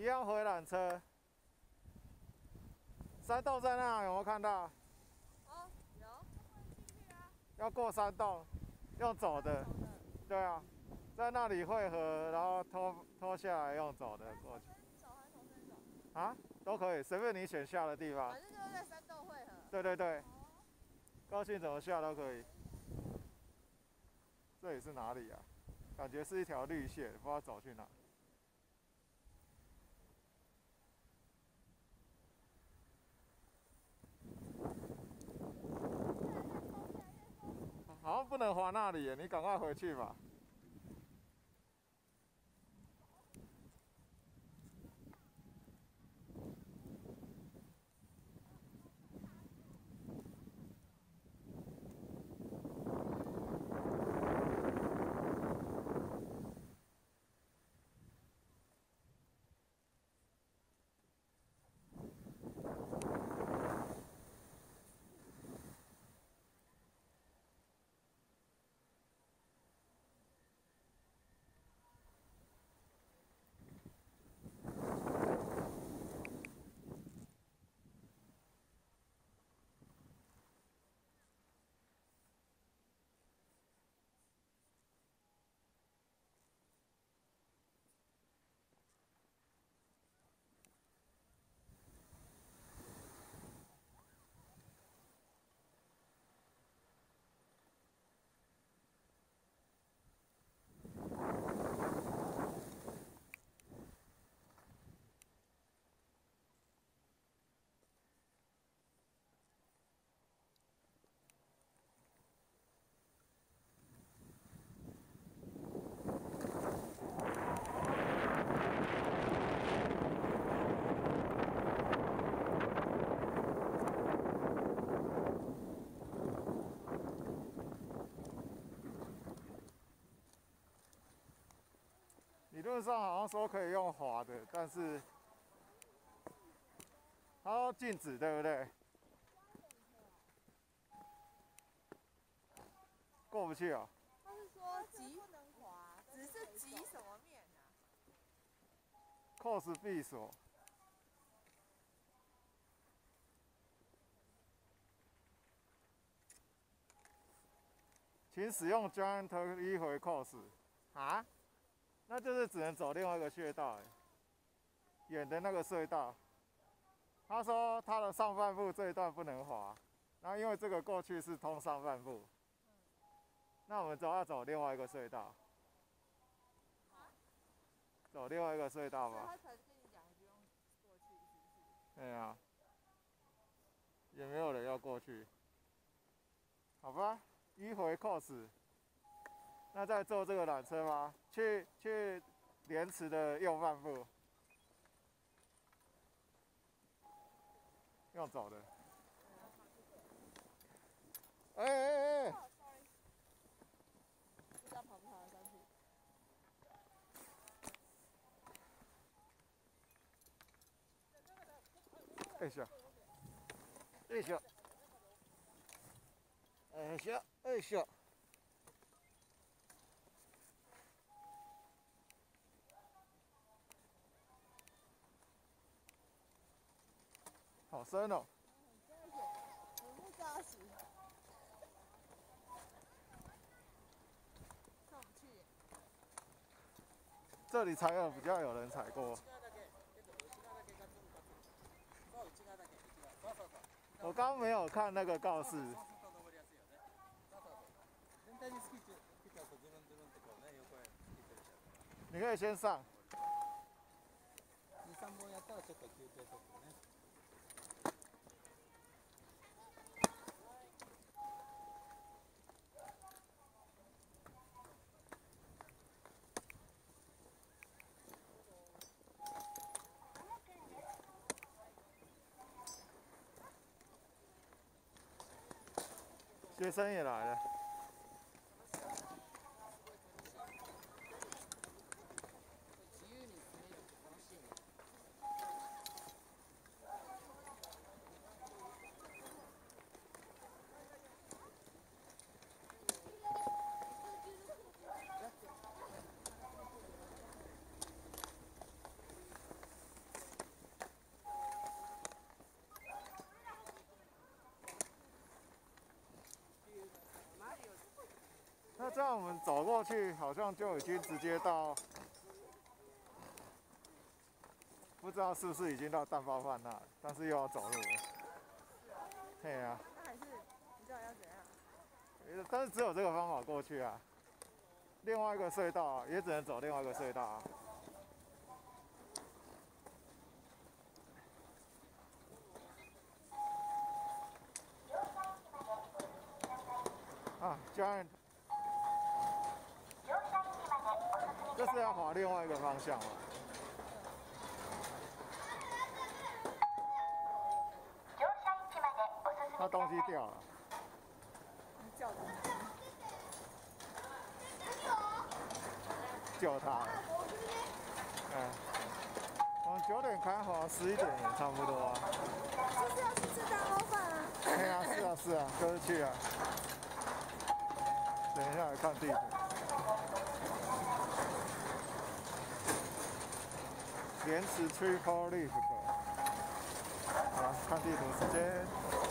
一样回缆车。山洞在那，有没有看到？ 哦，有。 要过山洞，用走的。对啊，在那里汇合，然后拖拖下来用走的过去。 走还是从这里走？ 啊，都可以，随便你选下的地方。 反正就是在山洞汇合。 对对对，高兴怎么下都可以。这里是哪里啊？感觉是一条绿线，不知道走去哪。好像不能滑那里耶，你赶快回去吧。理论上好像说可以用滑的，但是它要禁止，对不对？过不去啊、哦。 他是说急不能滑，只是急什么面啊 ？cos 闭锁。请使用 Giant 迂回 cos。啊？那就是只能走另外一个穴道，远的那个隧道。他说他的上半部这一段不能滑，然后因为这个过去是通上半部，那我们都要走另外一个隧道，走另外一个隧道吧。 他才跟你讲不用过去，是不是？ 对啊，也没有人要过去，好吧，迂回 cos。那再坐这个缆车吗？去去莲池的右半部，用走的。哎哎哎！ 不知道跑不跑得上去。 哎下，哎下，哎下，哎下。好深哦！ 很不扎实，上不去。 这里才有比较有人踩过。我刚没有看那个告示。你可以先上。 に、さんぼんやったらちょっと休憩取ってね。 学生也来了。 这样我们走过去，好像就已经直接到，不知道是不是已经到蛋包饭那了，但是又要走路了。对啊。 那还是你知道要怎样？ 但是只有这个方法过去啊。另外一个隧道也只能走另外一个隧道啊。啊，家人，这是要滑另外一个方向吗？他东西掉了。 叫他。 救他了。嗯，我们九点开滑，十一点也差不多啊。 就是要去吃蛋包饭啊。 对啊，是啊，是啊，就是去啊。等一下来看地图。莲池 Triple Leaf。好了，看地图时间。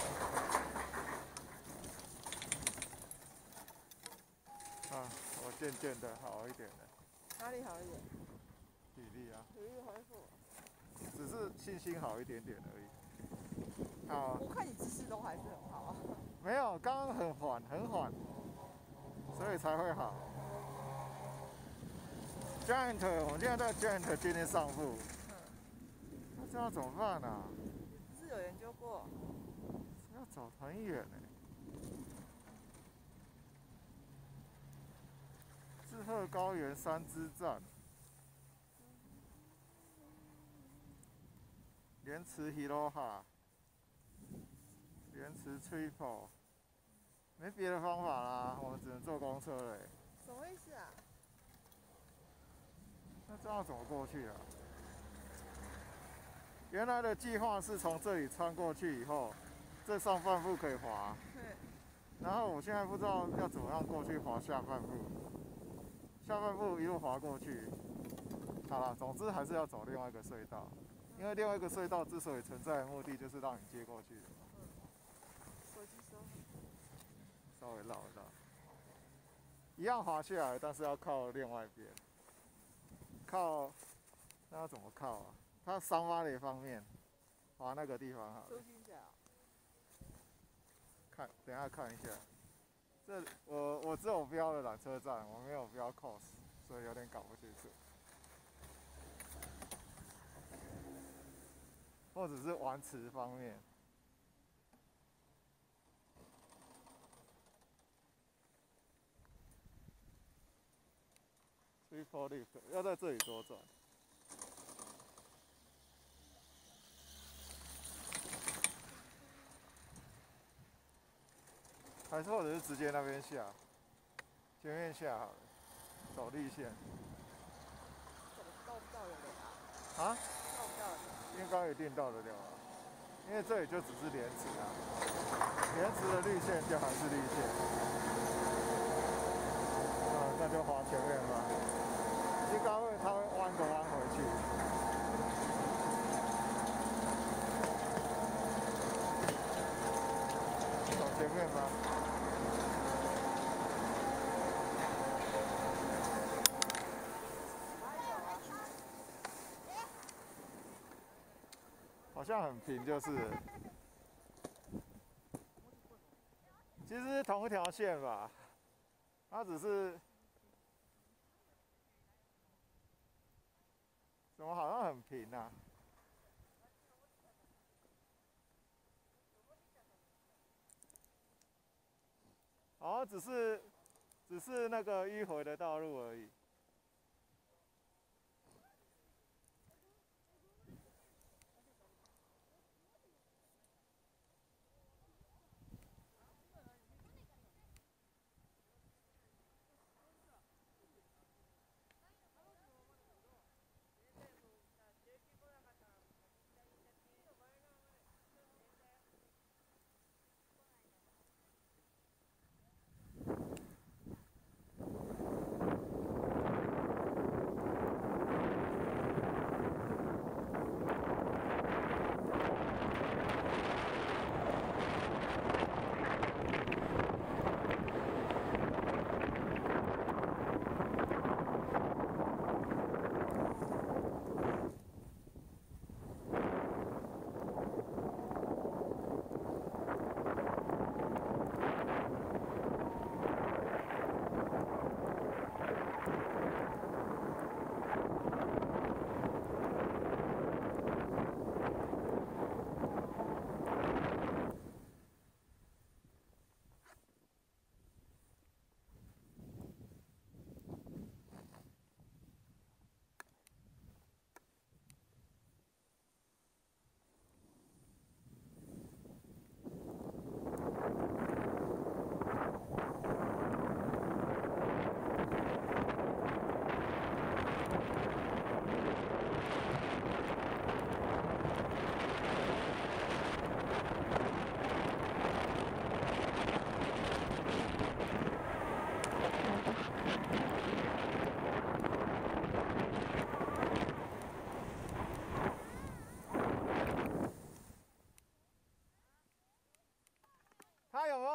啊，我渐渐的好一点了。 哪里好一点？ 体力啊。 体力恢复。 只是信心好一点点而已。好。 我看你姿势都还是很好啊。 没有，刚刚很缓，很缓，所以才会好。Giant， 我们现在在 Giant 今天上路。嗯。那这样怎么办啊？ 是有研究过。 要走很远呢。志贺高原三之站。莲池 Hiroha。莲池 Triple。没别的方法啦，我们只能坐公车了。 什么意思啊？ 那这样怎么过去啊？原来的计划是从这里穿过去以后，这上半部可以滑。 对。 然后我现在不知道要怎么样过去滑下半部，下半部一路滑过去。好了，总之还是要走另外一个隧道，因为另外一个隧道之所以存在的目的就是让你接过去的嘛。 嗯。手机收。 稍微绕一绕，一样滑下来，但是要靠另外一边。靠，那要怎么靠啊？它三八的方面，滑那个地方好了。 收金角。 看，等一下看一下。这我我只有标了缆车站，我没有标 cos， 所以有点搞不清楚。或者是玩池方面。Triple Leaf 要在这里左转。还是或者是直接那边下，前面下好了，走绿线。 到不到得了啊？ 啊？ 到不到得了？ 应该一定到得了啊，因为这里就只是莲池啊，莲池的绿线就还是绿线。啊，那就滑前面吧，应该会它会弯个弯回去。走前面吧。好像很平，就是。其实是同一条线吧，它只是怎么好像很平啊？好像只是只是那个迂回的道路而已。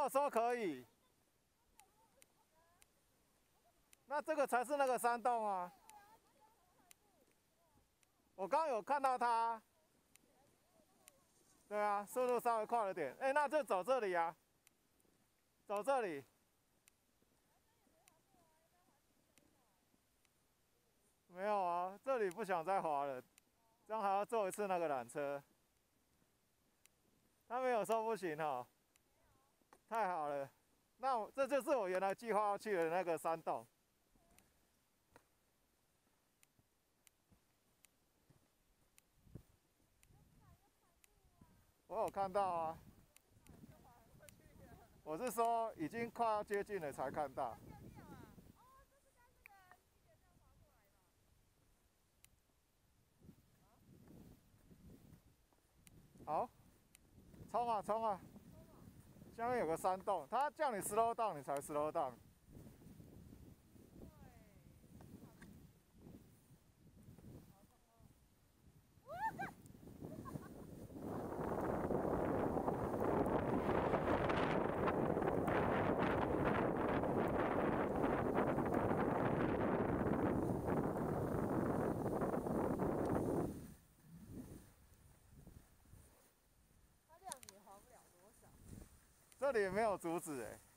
有说可以。那这个才是那个山洞啊！我刚刚有看到它。对啊，速度稍微快了点。哎、欸，那就走这里啊，走这里。没有啊，这里不想再滑了，这样还要坐一次那个缆车。他没有说不行哦，太好了。那我这就是我原来计划要去的那个山洞。我有看到啊，我是说已经快要接近了才看到。好，冲啊冲啊！下面有个山洞，它叫你 slow down， 你才 slow down。这里没有竹子哎。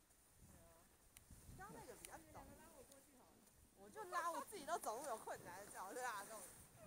刚那个比较陡，我就拉，我自己都走路有困难，最好是拉这种。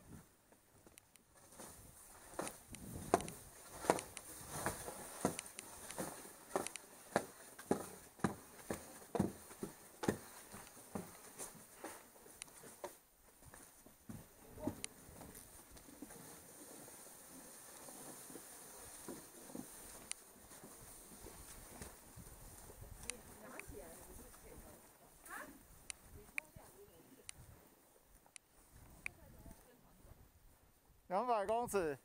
两百公尺。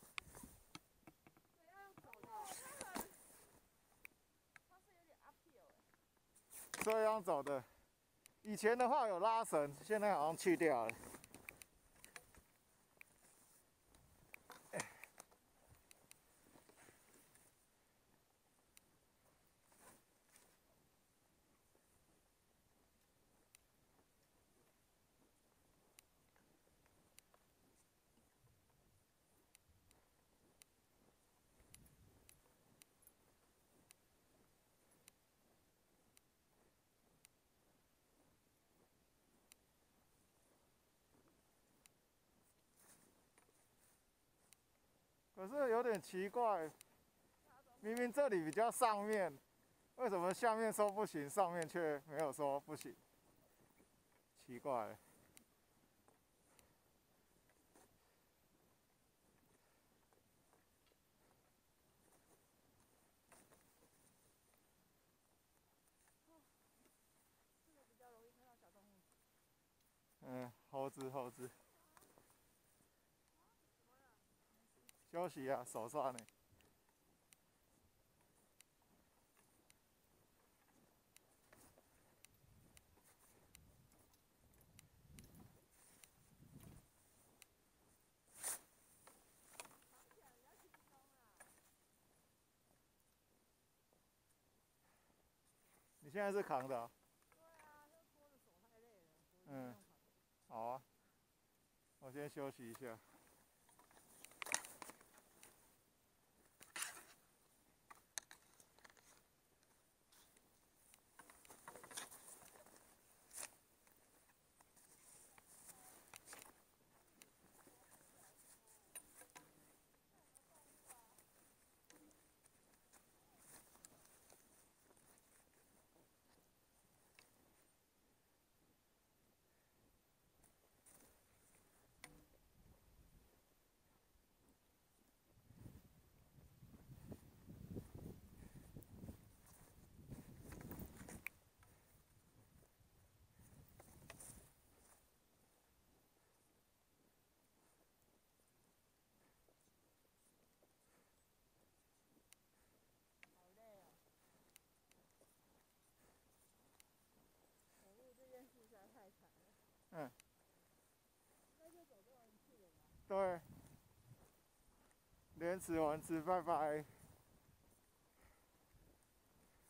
这样走的。以前的话有拉绳，现在好像去掉了。可是有点奇怪，明明这里比较上面，为什么下面说不行，上面却没有说不行？奇怪了。嗯，猴子猴子。休息啊，手酸呢。你现在是扛的、啊？ 对啊，就拖着手太累了。 嗯，好啊，我先休息一下。嗯。对。莲池丸子，拜拜。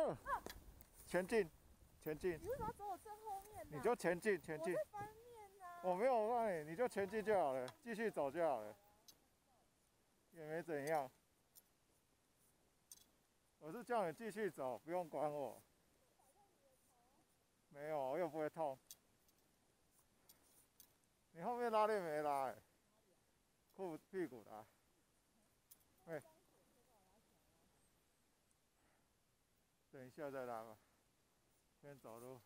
呃，前进，前进， 你为什么要走我正后面呢？ 你就前进，前进。 我在翻面呢。 我没有帮你，你就前进就好了，继续走就好了，也没怎样。我是叫你继续走，不用管我。没有，我又不会痛。你后面拉链没拉、欸？裤屁股的、啊。喂，等一下再拉吧，先走路。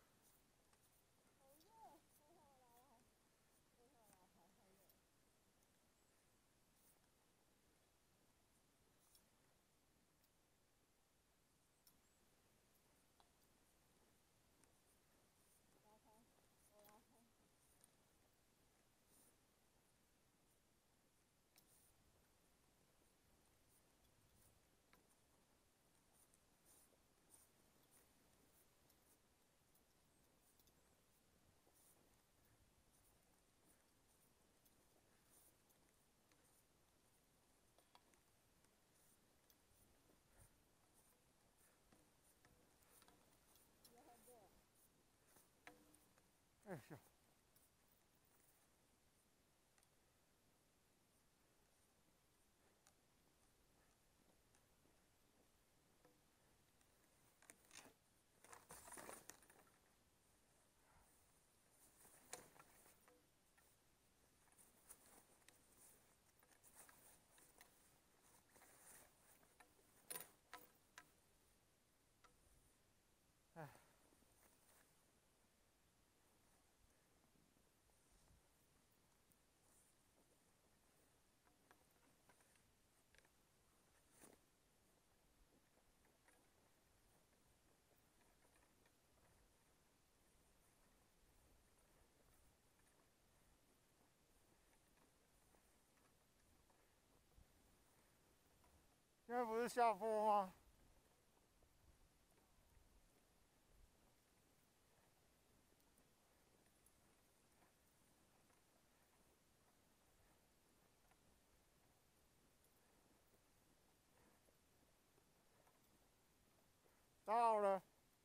哎呀！哎。现在不是下坡吗？到了。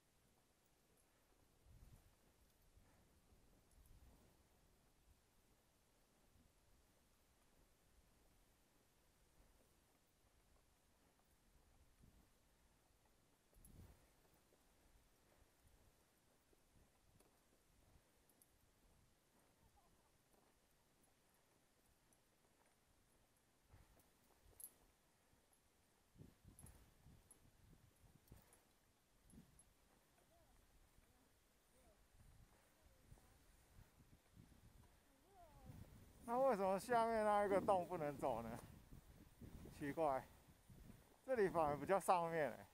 那为什么下面那一个洞不能走呢？奇怪，这里反而比较上面哎、欸。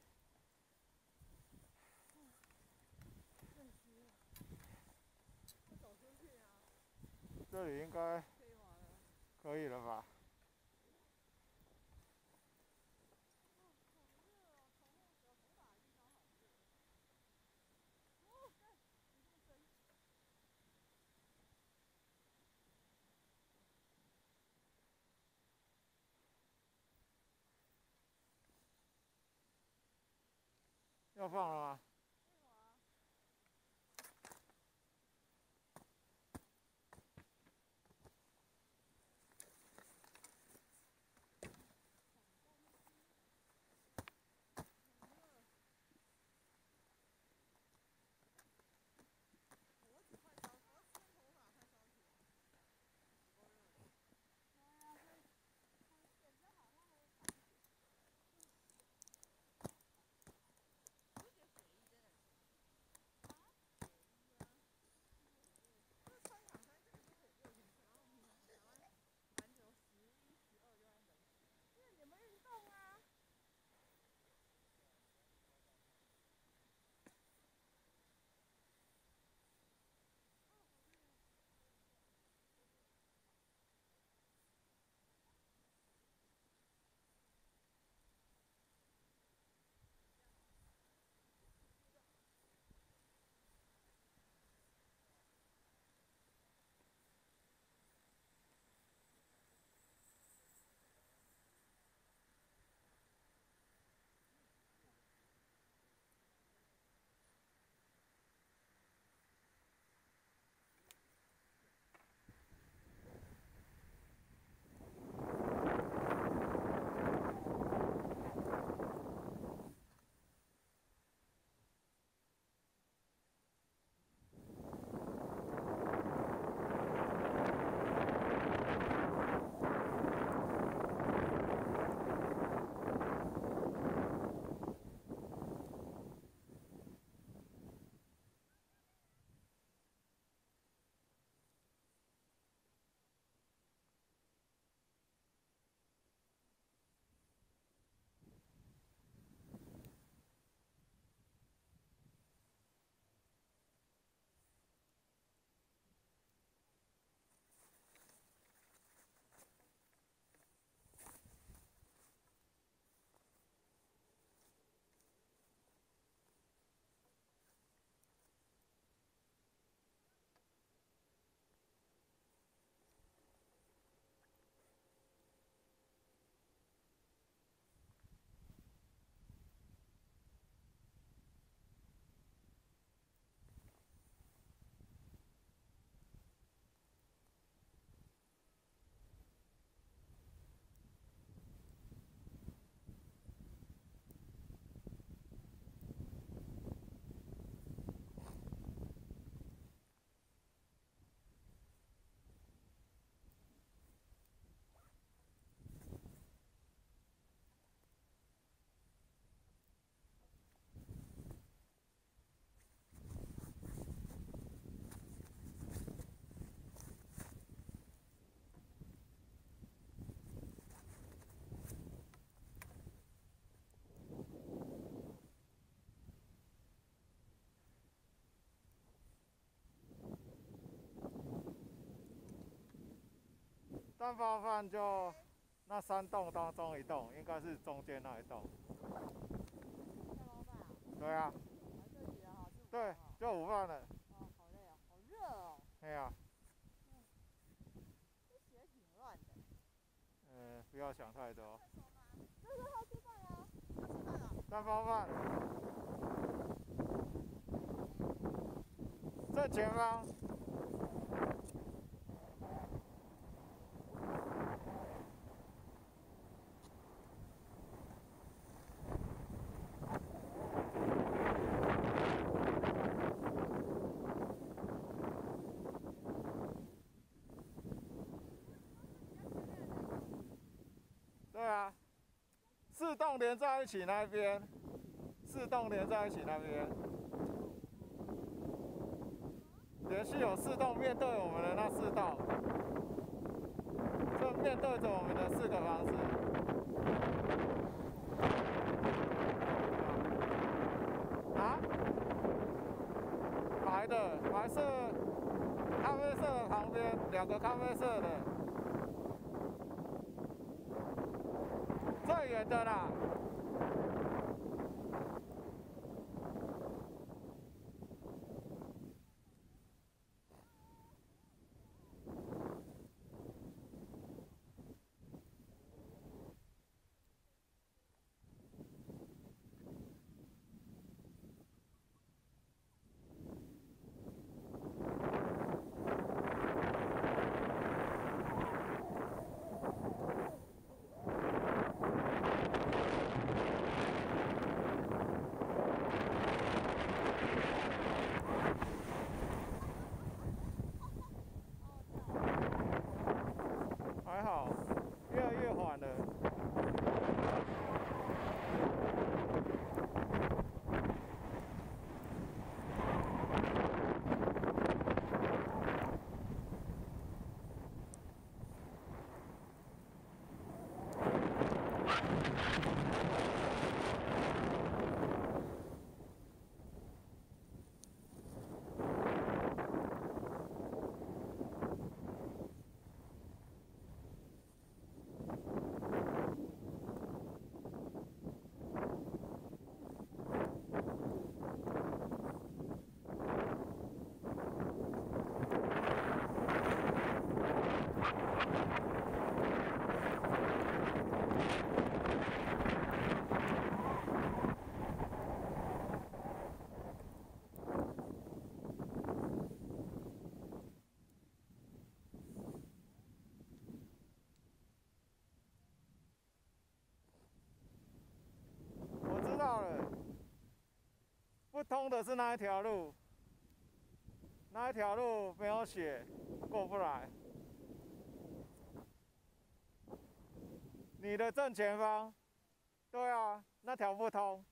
这里应该可以了吧？要放了吗？ 蛋包饭就那三栋当中一栋，应该是中间那一栋。 蛋包饭啊？ 对啊。 蛮特别的哈，是午饭对， 哦。 就午饭了。 哦，好累哦，好热哦。 对啊。 这鞋挺乱的。 呃，不要想太多。 这是要吃饭啊？要吃饭啊？ 蛋包饭。正前方。对啊，四栋连在一起那边，四栋连在一起那边，连续有四栋面对我们的那四栋，这面对着我们的四个房子。啊？白的，白色，咖啡色的旁边两个咖啡色的。最远的啦。还好，越来越缓了。不通的是那一条路，那一条路没有血，过不来。你的正前方，对啊，那条不通，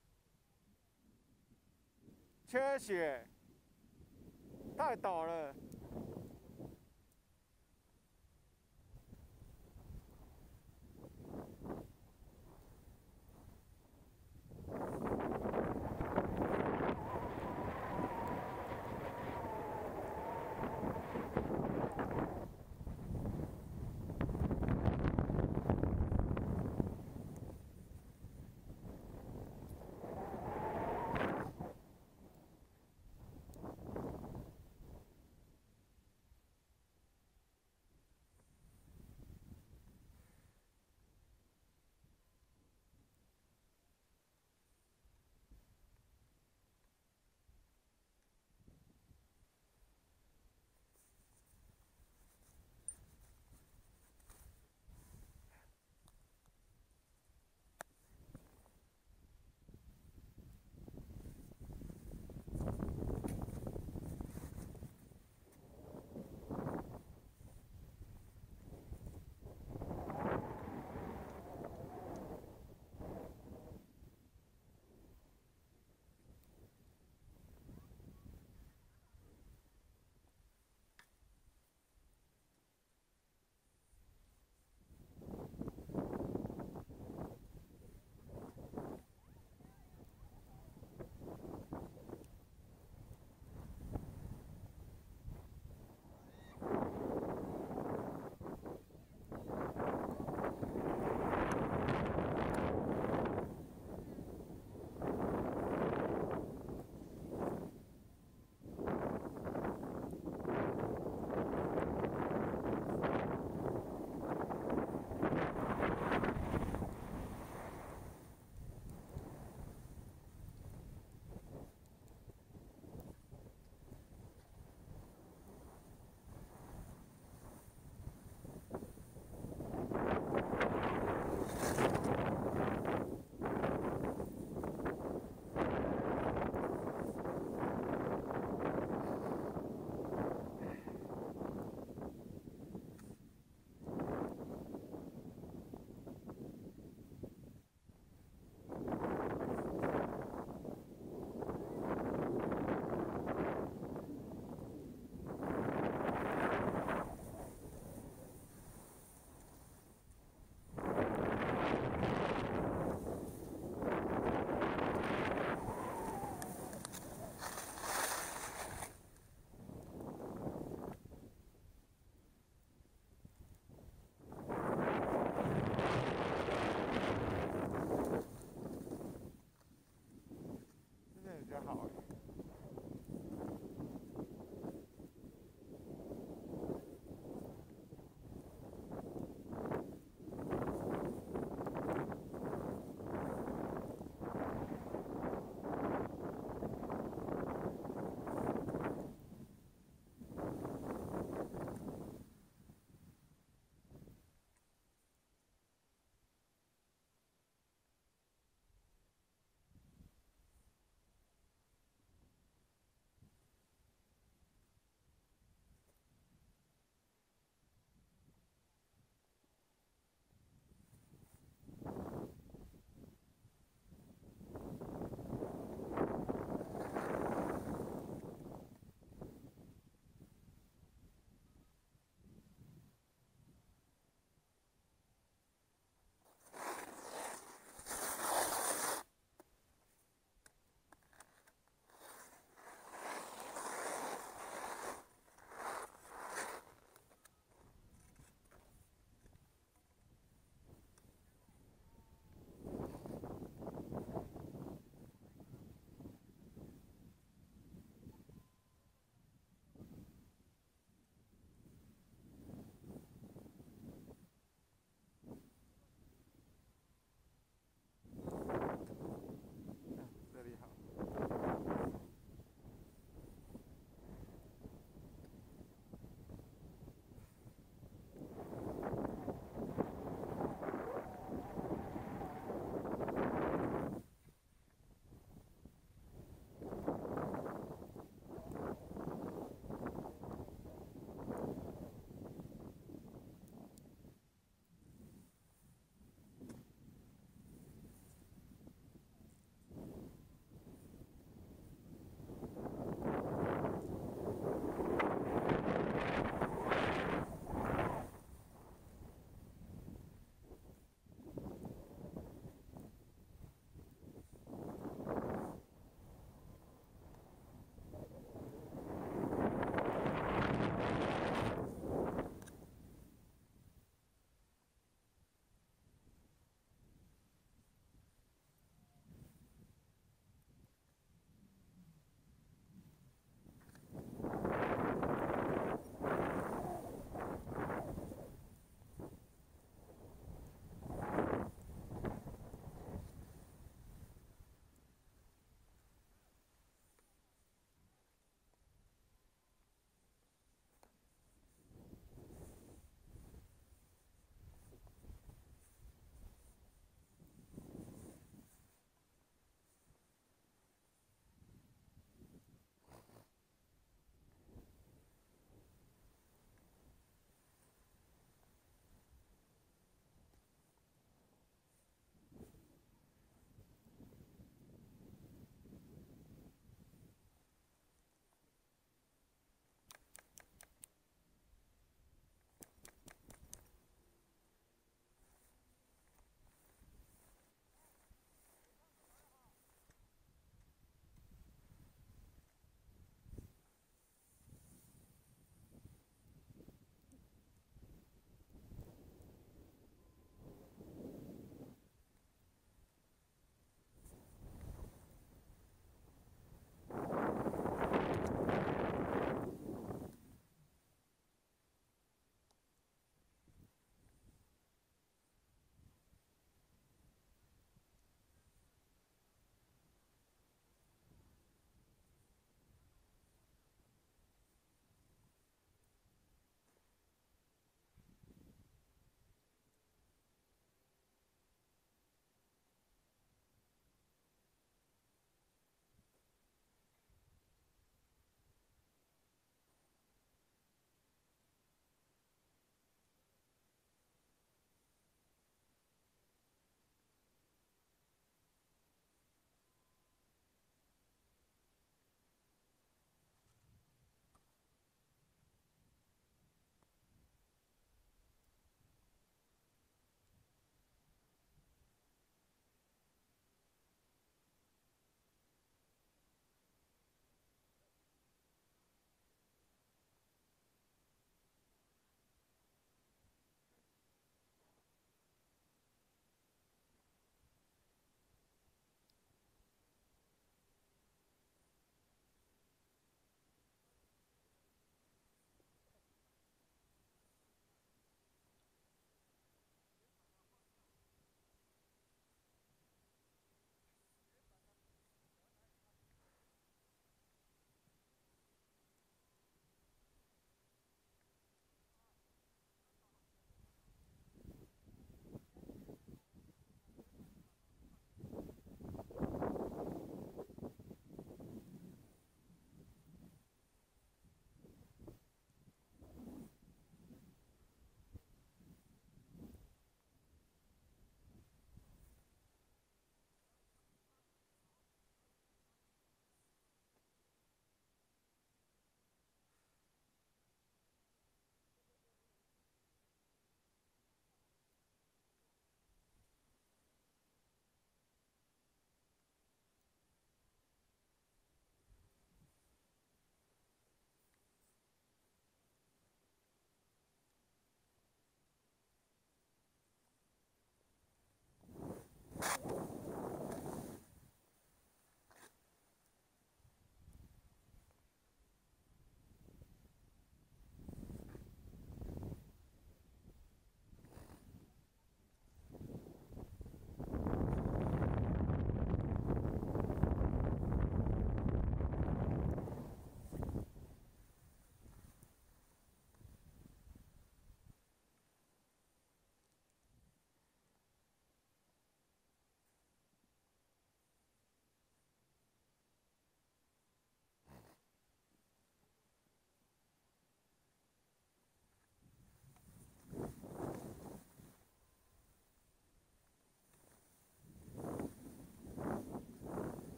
缺血，太陡了。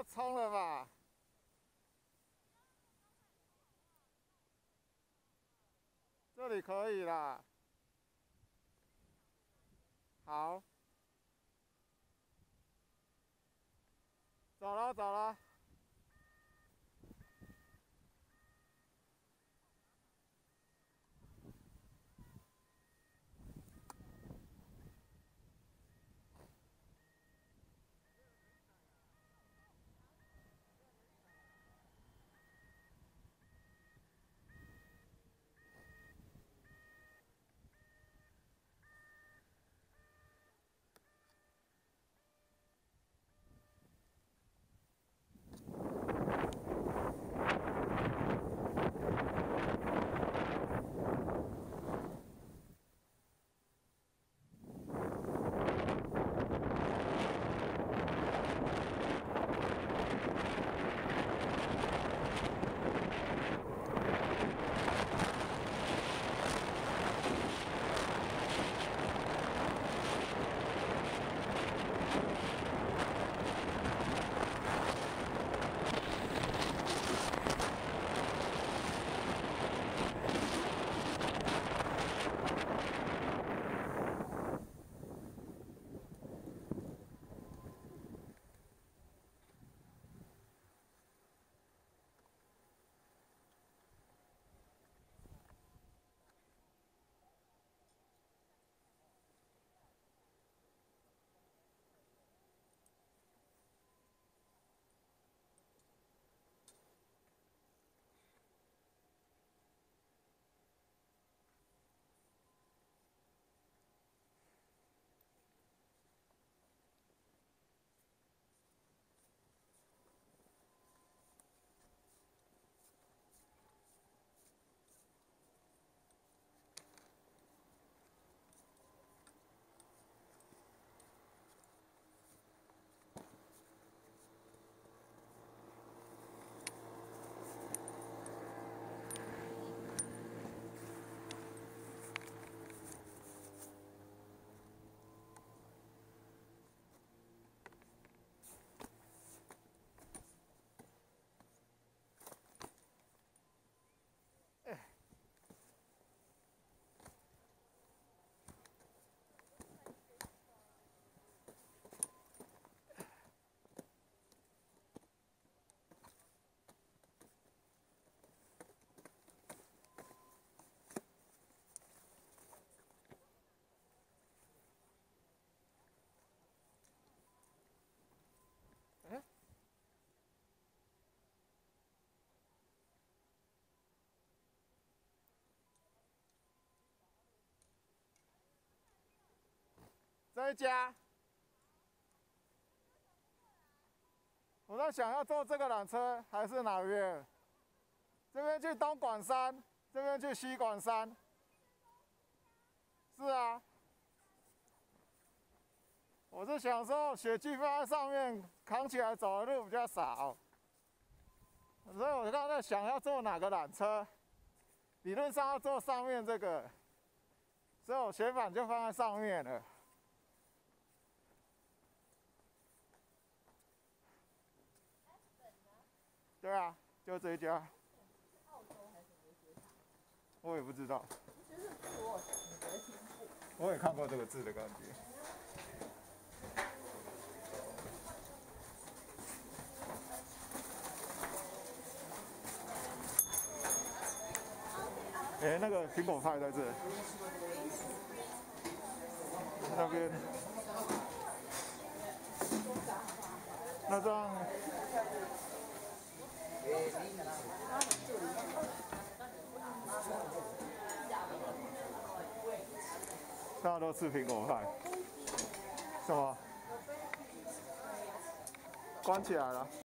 要冲了吧？这里可以啦。好，走了走了。这一家，我在想要坐这个缆车还是哪边？这边去东莞山，这边去西莞山。是啊，我是想说雪具放在上面，扛起来走的路比较少，所以我刚才想要坐哪个缆车，理论上要坐上面这个，所以我雪板就放在上面了。对啊，就这一家。我也不知道。我也看过这个字的感觉。哎、欸，那个苹果派在这，那边，那这样。大家都吃苹果派，什么？关起来了。